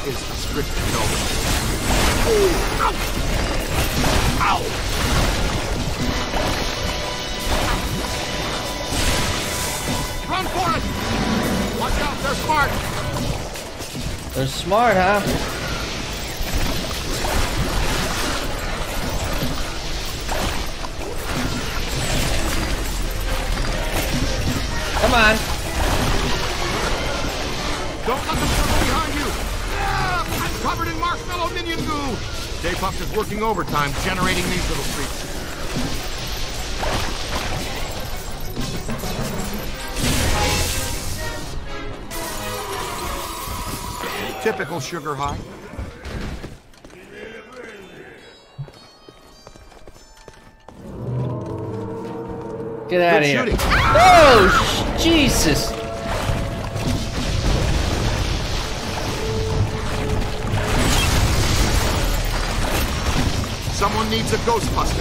B: is a strict no. Oh, ow. Ow. Run for it! Watch out, they're smart!
A: They're smart, huh? Come on.
B: Don't let them circle behind you! Ah, I'm covered in marshmallow minion goo! Stay Puft is working overtime, generating these little streaks. Typical sugar high.
A: Get out
B: Good
A: of here.
B: shooting.
A: Oh, sh Jesus.
B: Someone needs a Ghostbuster.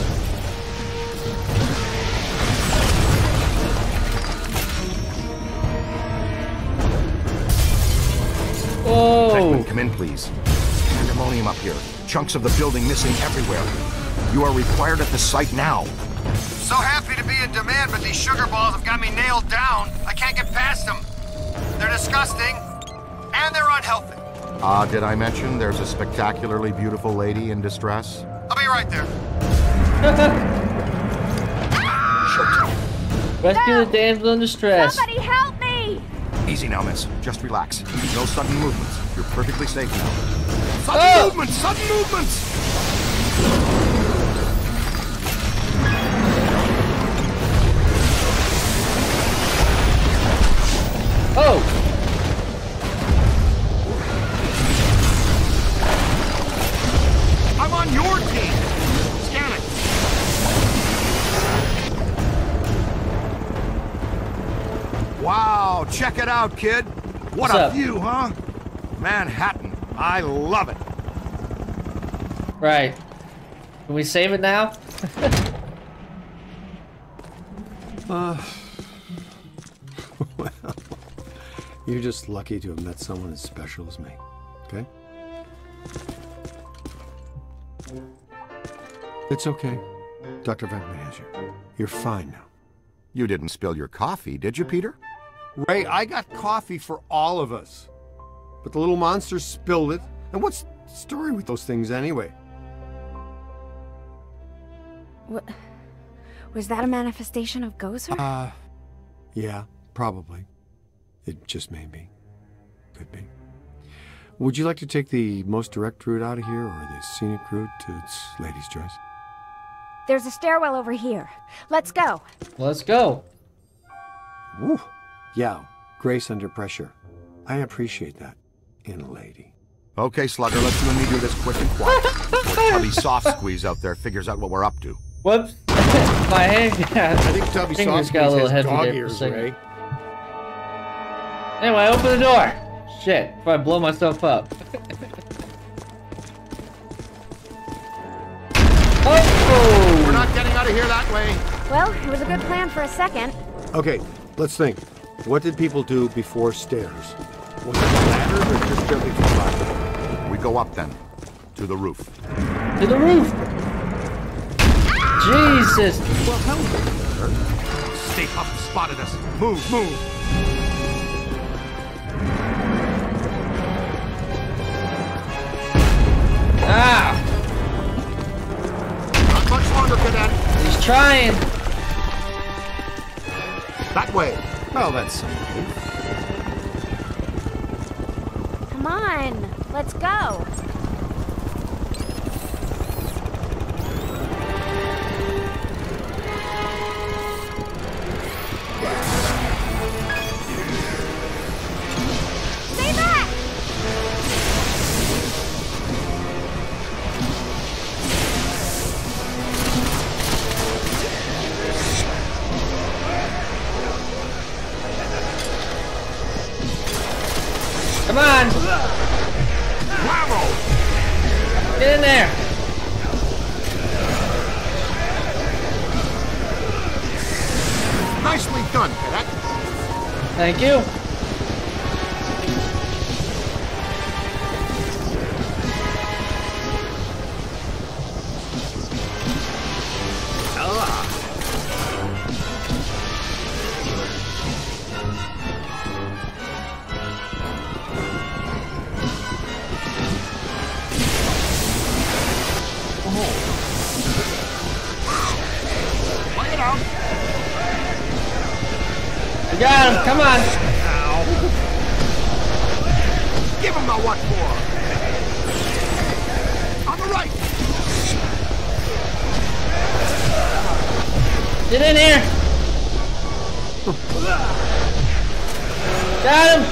A: Oh.
B: Beckman, come in, please. Pandemonium up here. Chunks of the building missing everywhere. You are required at the site now.
P: So happy to be in demand, but these sugar balls have got me nailed down. I can't get past them. They're disgusting, and they're unhealthy.
B: Ah, uh, did I mention there's a spectacularly beautiful lady in distress?
P: I'll be right there.
A: Rescue no. the damsel in distress.
L: Somebody help me!
B: Easy now, miss. Just relax. No sudden movements. You're perfectly safe now. Sudden
A: oh.
B: movements! Sudden movements!
A: Oh!
B: I'm on your team! Scan it! Wow, check it out, kid! What
A: What's
B: a
A: up?
B: view, huh? Manhattan. I love it.
A: Right. Can we save it now?
H: uh... Well, you're just lucky to have met someone as special as me, okay? It's okay. Doctor Venkman has you. You're fine now.
B: You didn't spill your coffee, did you, Peter?
H: Ray, I got coffee for all of us. But the little monster spilled it. And what's the story with those things anyway?
L: What? Was that a manifestation of Gozer?
H: Uh, yeah, probably. It just may be. Could be. Would you like to take the most direct route out of here, or the scenic route to its lady's dress?
L: There's a stairwell over here. Let's go.
A: Let's go.
H: Woo. Yeah, grace under pressure. I appreciate that in a lady.
B: Okay, Slugger, let's you and me do this quick and quiet. Before Tubby Soft Squeeze out there figures out what we're up to.
A: Whoops. My hand, yeah.
H: I think Tubby Soft
A: got a little
H: Squeeze has
A: heavy
H: dog
A: there for a
H: ears,
A: second.
H: Ray.
A: Anyway, open the door. Shit, before I blow myself up. Oh!
B: We're not getting out of here that way.
L: Well, it was a good plan for a second.
H: Okay, let's think. What did people do before stairs? Was it ladders or just gently to the bottom?
B: We go up then. To the roof.
A: To the roof! Jesus!
B: Well, help. Stay Puft spotted us. Move, move.
A: Ah!
B: Not much longer, cadet.
A: He's trying.
B: That way.
H: Well, that's something.
L: Come on, let's go. Stay back!
A: Come on!
B: Bravo!
A: Get in there!
B: Nicely done, cadet.
A: Thank you. Come on.
B: Give him the what for. On the right.
A: Get in here. Got him.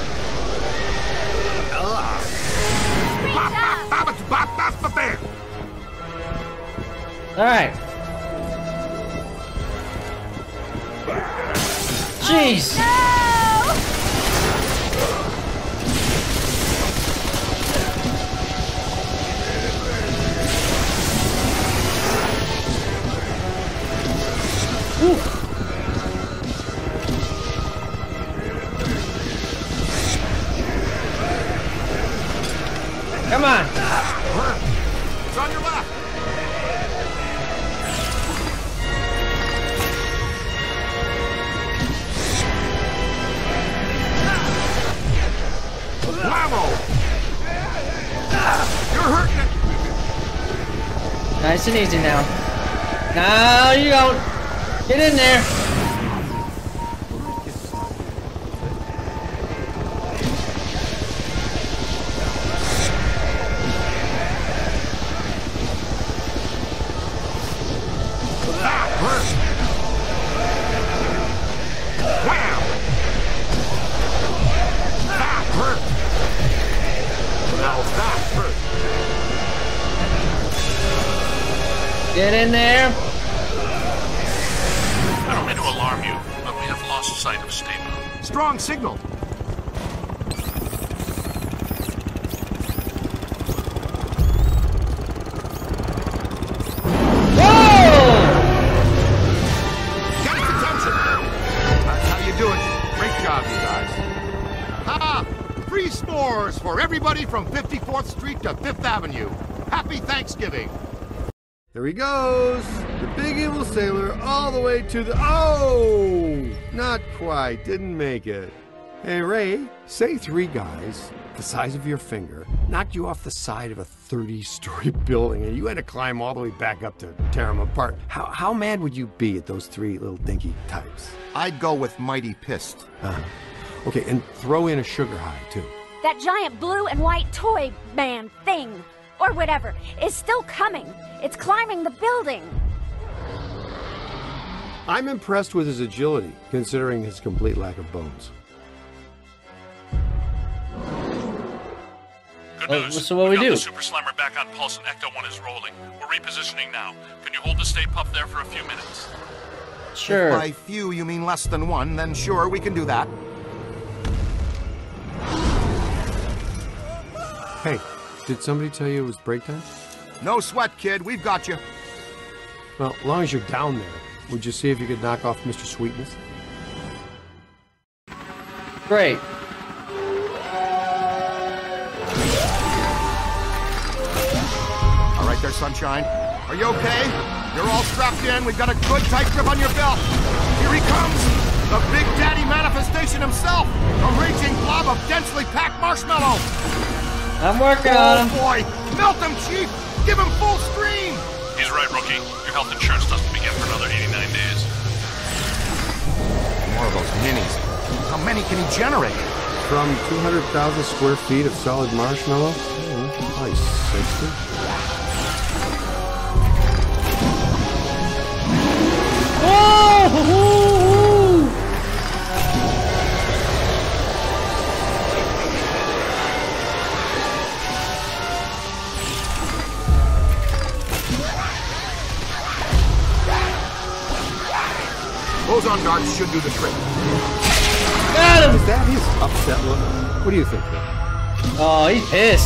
A: All right. Jeez. Woo. Come on.
B: It's on your left. Blammo! You're hurting it.
A: Nice and easy now. Now you don't. Get in there. Get in there.
C: I don't mean to alarm you, but we have lost sight of Stable.
B: Strong signal. Get its attention. That's how you do it. Great job, you guys. Ha! Free s'mores for everybody from fifty-fourth Street to Fifth Avenue. Happy Thanksgiving.
H: There he goes! The big evil sailor all the way to the... Oh! Not quite. Didn't make it. Hey, Ray, say three guys the size of your finger knocked you off the side of a thirty-story building and you had to climb all the way back up to tear them apart. How, how mad would you be at those three little dinky types?
B: I'd go with mighty pissed.
H: Uh-huh. Okay, and throw in a sugar high, too.
L: That giant blue and white toy man thing, or whatever, is still coming. It's climbing the building.
H: I'm impressed with his agility, considering his complete lack of bones.
C: Good
A: Oh,
C: news.
A: so what we
C: got
A: do?
C: The Super Slammer back on pulse and Ecto one is rolling. We're repositioning now. Can you hold the Stay Puft there for a few minutes?
A: Sure.
B: If by few you mean less than one, then sure, we can do that.
H: Hey, did somebody tell you it was break time?
B: No sweat, kid. We've got you.
H: Well, as long as you're down there, would you see if you could knock off Mister Sweetness?
A: Great.
B: All right there, Sunshine. Are you okay? You're all strapped in. We've got a good tight grip on your belt. Here he comes. The Big Daddy manifestation himself. A raging blob of densely packed marshmallow.
A: I'm working
B: oh,
A: on him.
B: boy. Melt him, Chief. Give him full screen.
C: He's right, Rookie. Your health insurance doesn't begin for another eighty-nine days.
B: More of those minis. How many can he generate?
H: From two hundred thousand square feet of solid marshmallow? Mm, probably sixty.
A: Whoa!
B: Boson darts should do the trick.
A: Got him!
H: Is that his upset look? What do you think, Rick?
A: Oh, he's pissed.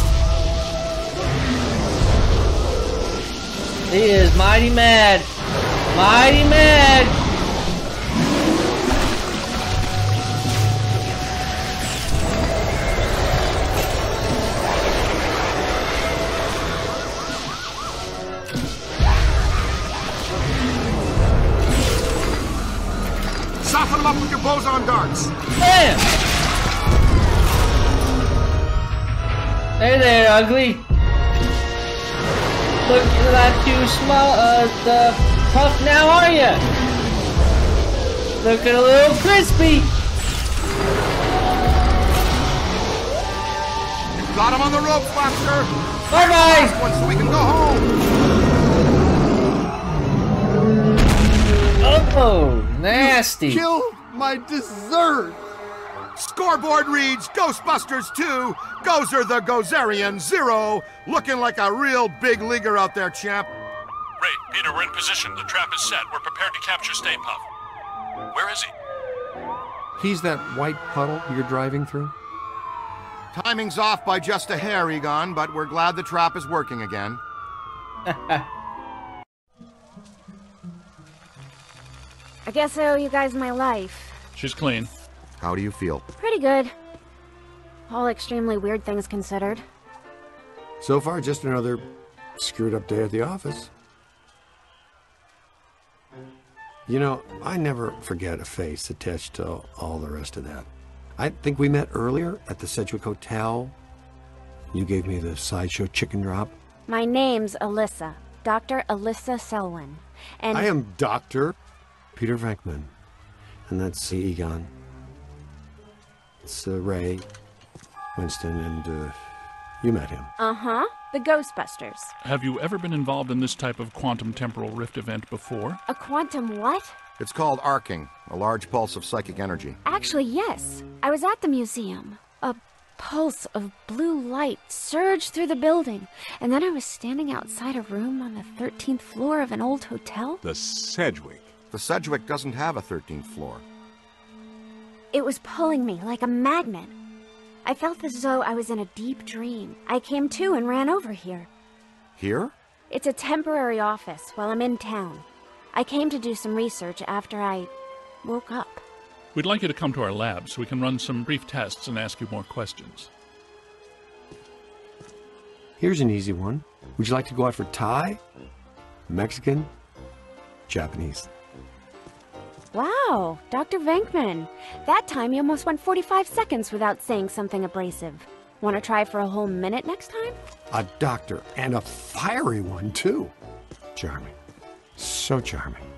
A: He is mighty mad. Mighty mad.
B: Soften him up with your boson darts.
A: Bam! Hey there, ugly. Look like you small uh, the puff now, are ya? Looking a little crispy.
B: Got him on the ropes, Lobster.
A: Bye bye.
B: One so we can go home.
A: Oh, nasty.
H: Kill my dessert.
B: Scoreboard reads Ghostbusters two, Gozer the Gozerian zero. Looking like a real big leaguer out there, champ.
C: Ray, Peter, we're in position. The trap is set. We're prepared to capture Stay Puft. Where is he?
H: He's that white puddle you're driving through?
B: Timing's off by just a hair, Egon, but we're glad the trap is working again.
L: I guess I owe you guys my life.
C: She's clean.
B: How do you feel?
L: Pretty good. All extremely weird things considered.
H: So far, just another screwed up day at the office. You know, I never forget a face attached to all the rest of that. I think we met earlier at the Sedgwick Hotel. You gave me the sideshow chicken drop.
L: My name's Alyssa. Doctor Alyssa Selwyn. And
H: I am Doctor Peter Venkman. And that's Egon. It's uh, Ray, Winston, and uh, you met him.
L: Uh-huh. The Ghostbusters.
C: Have you ever been involved in this type of quantum temporal rift event before?
L: A quantum what?
B: It's called arcing, a large pulse of psychic energy.
L: Actually, yes. I was at the museum. A pulse of blue light surged through the building, and then I was standing outside a room on the thirteenth floor of an old hotel.
N: The Sedgwick.
B: The Sedgwick doesn't have a thirteenth floor.
L: It was pulling me like a magnet. I felt as though I was in a deep dream. I came to and ran over here.
B: Here?
L: It's a temporary office while I'm in town. I came to do some research after I woke up.
C: We'd like you to come to our lab so we can run some brief tests and ask you more questions.
H: Here's an easy one. Would you like to go out for Thai? Mexican? Japanese?
L: Wow, Doctor Venkman. That time you almost went forty-five seconds without saying something abrasive. Want to try for a whole minute next time?
H: A doctor, and a fiery one, too. Charming. So charming.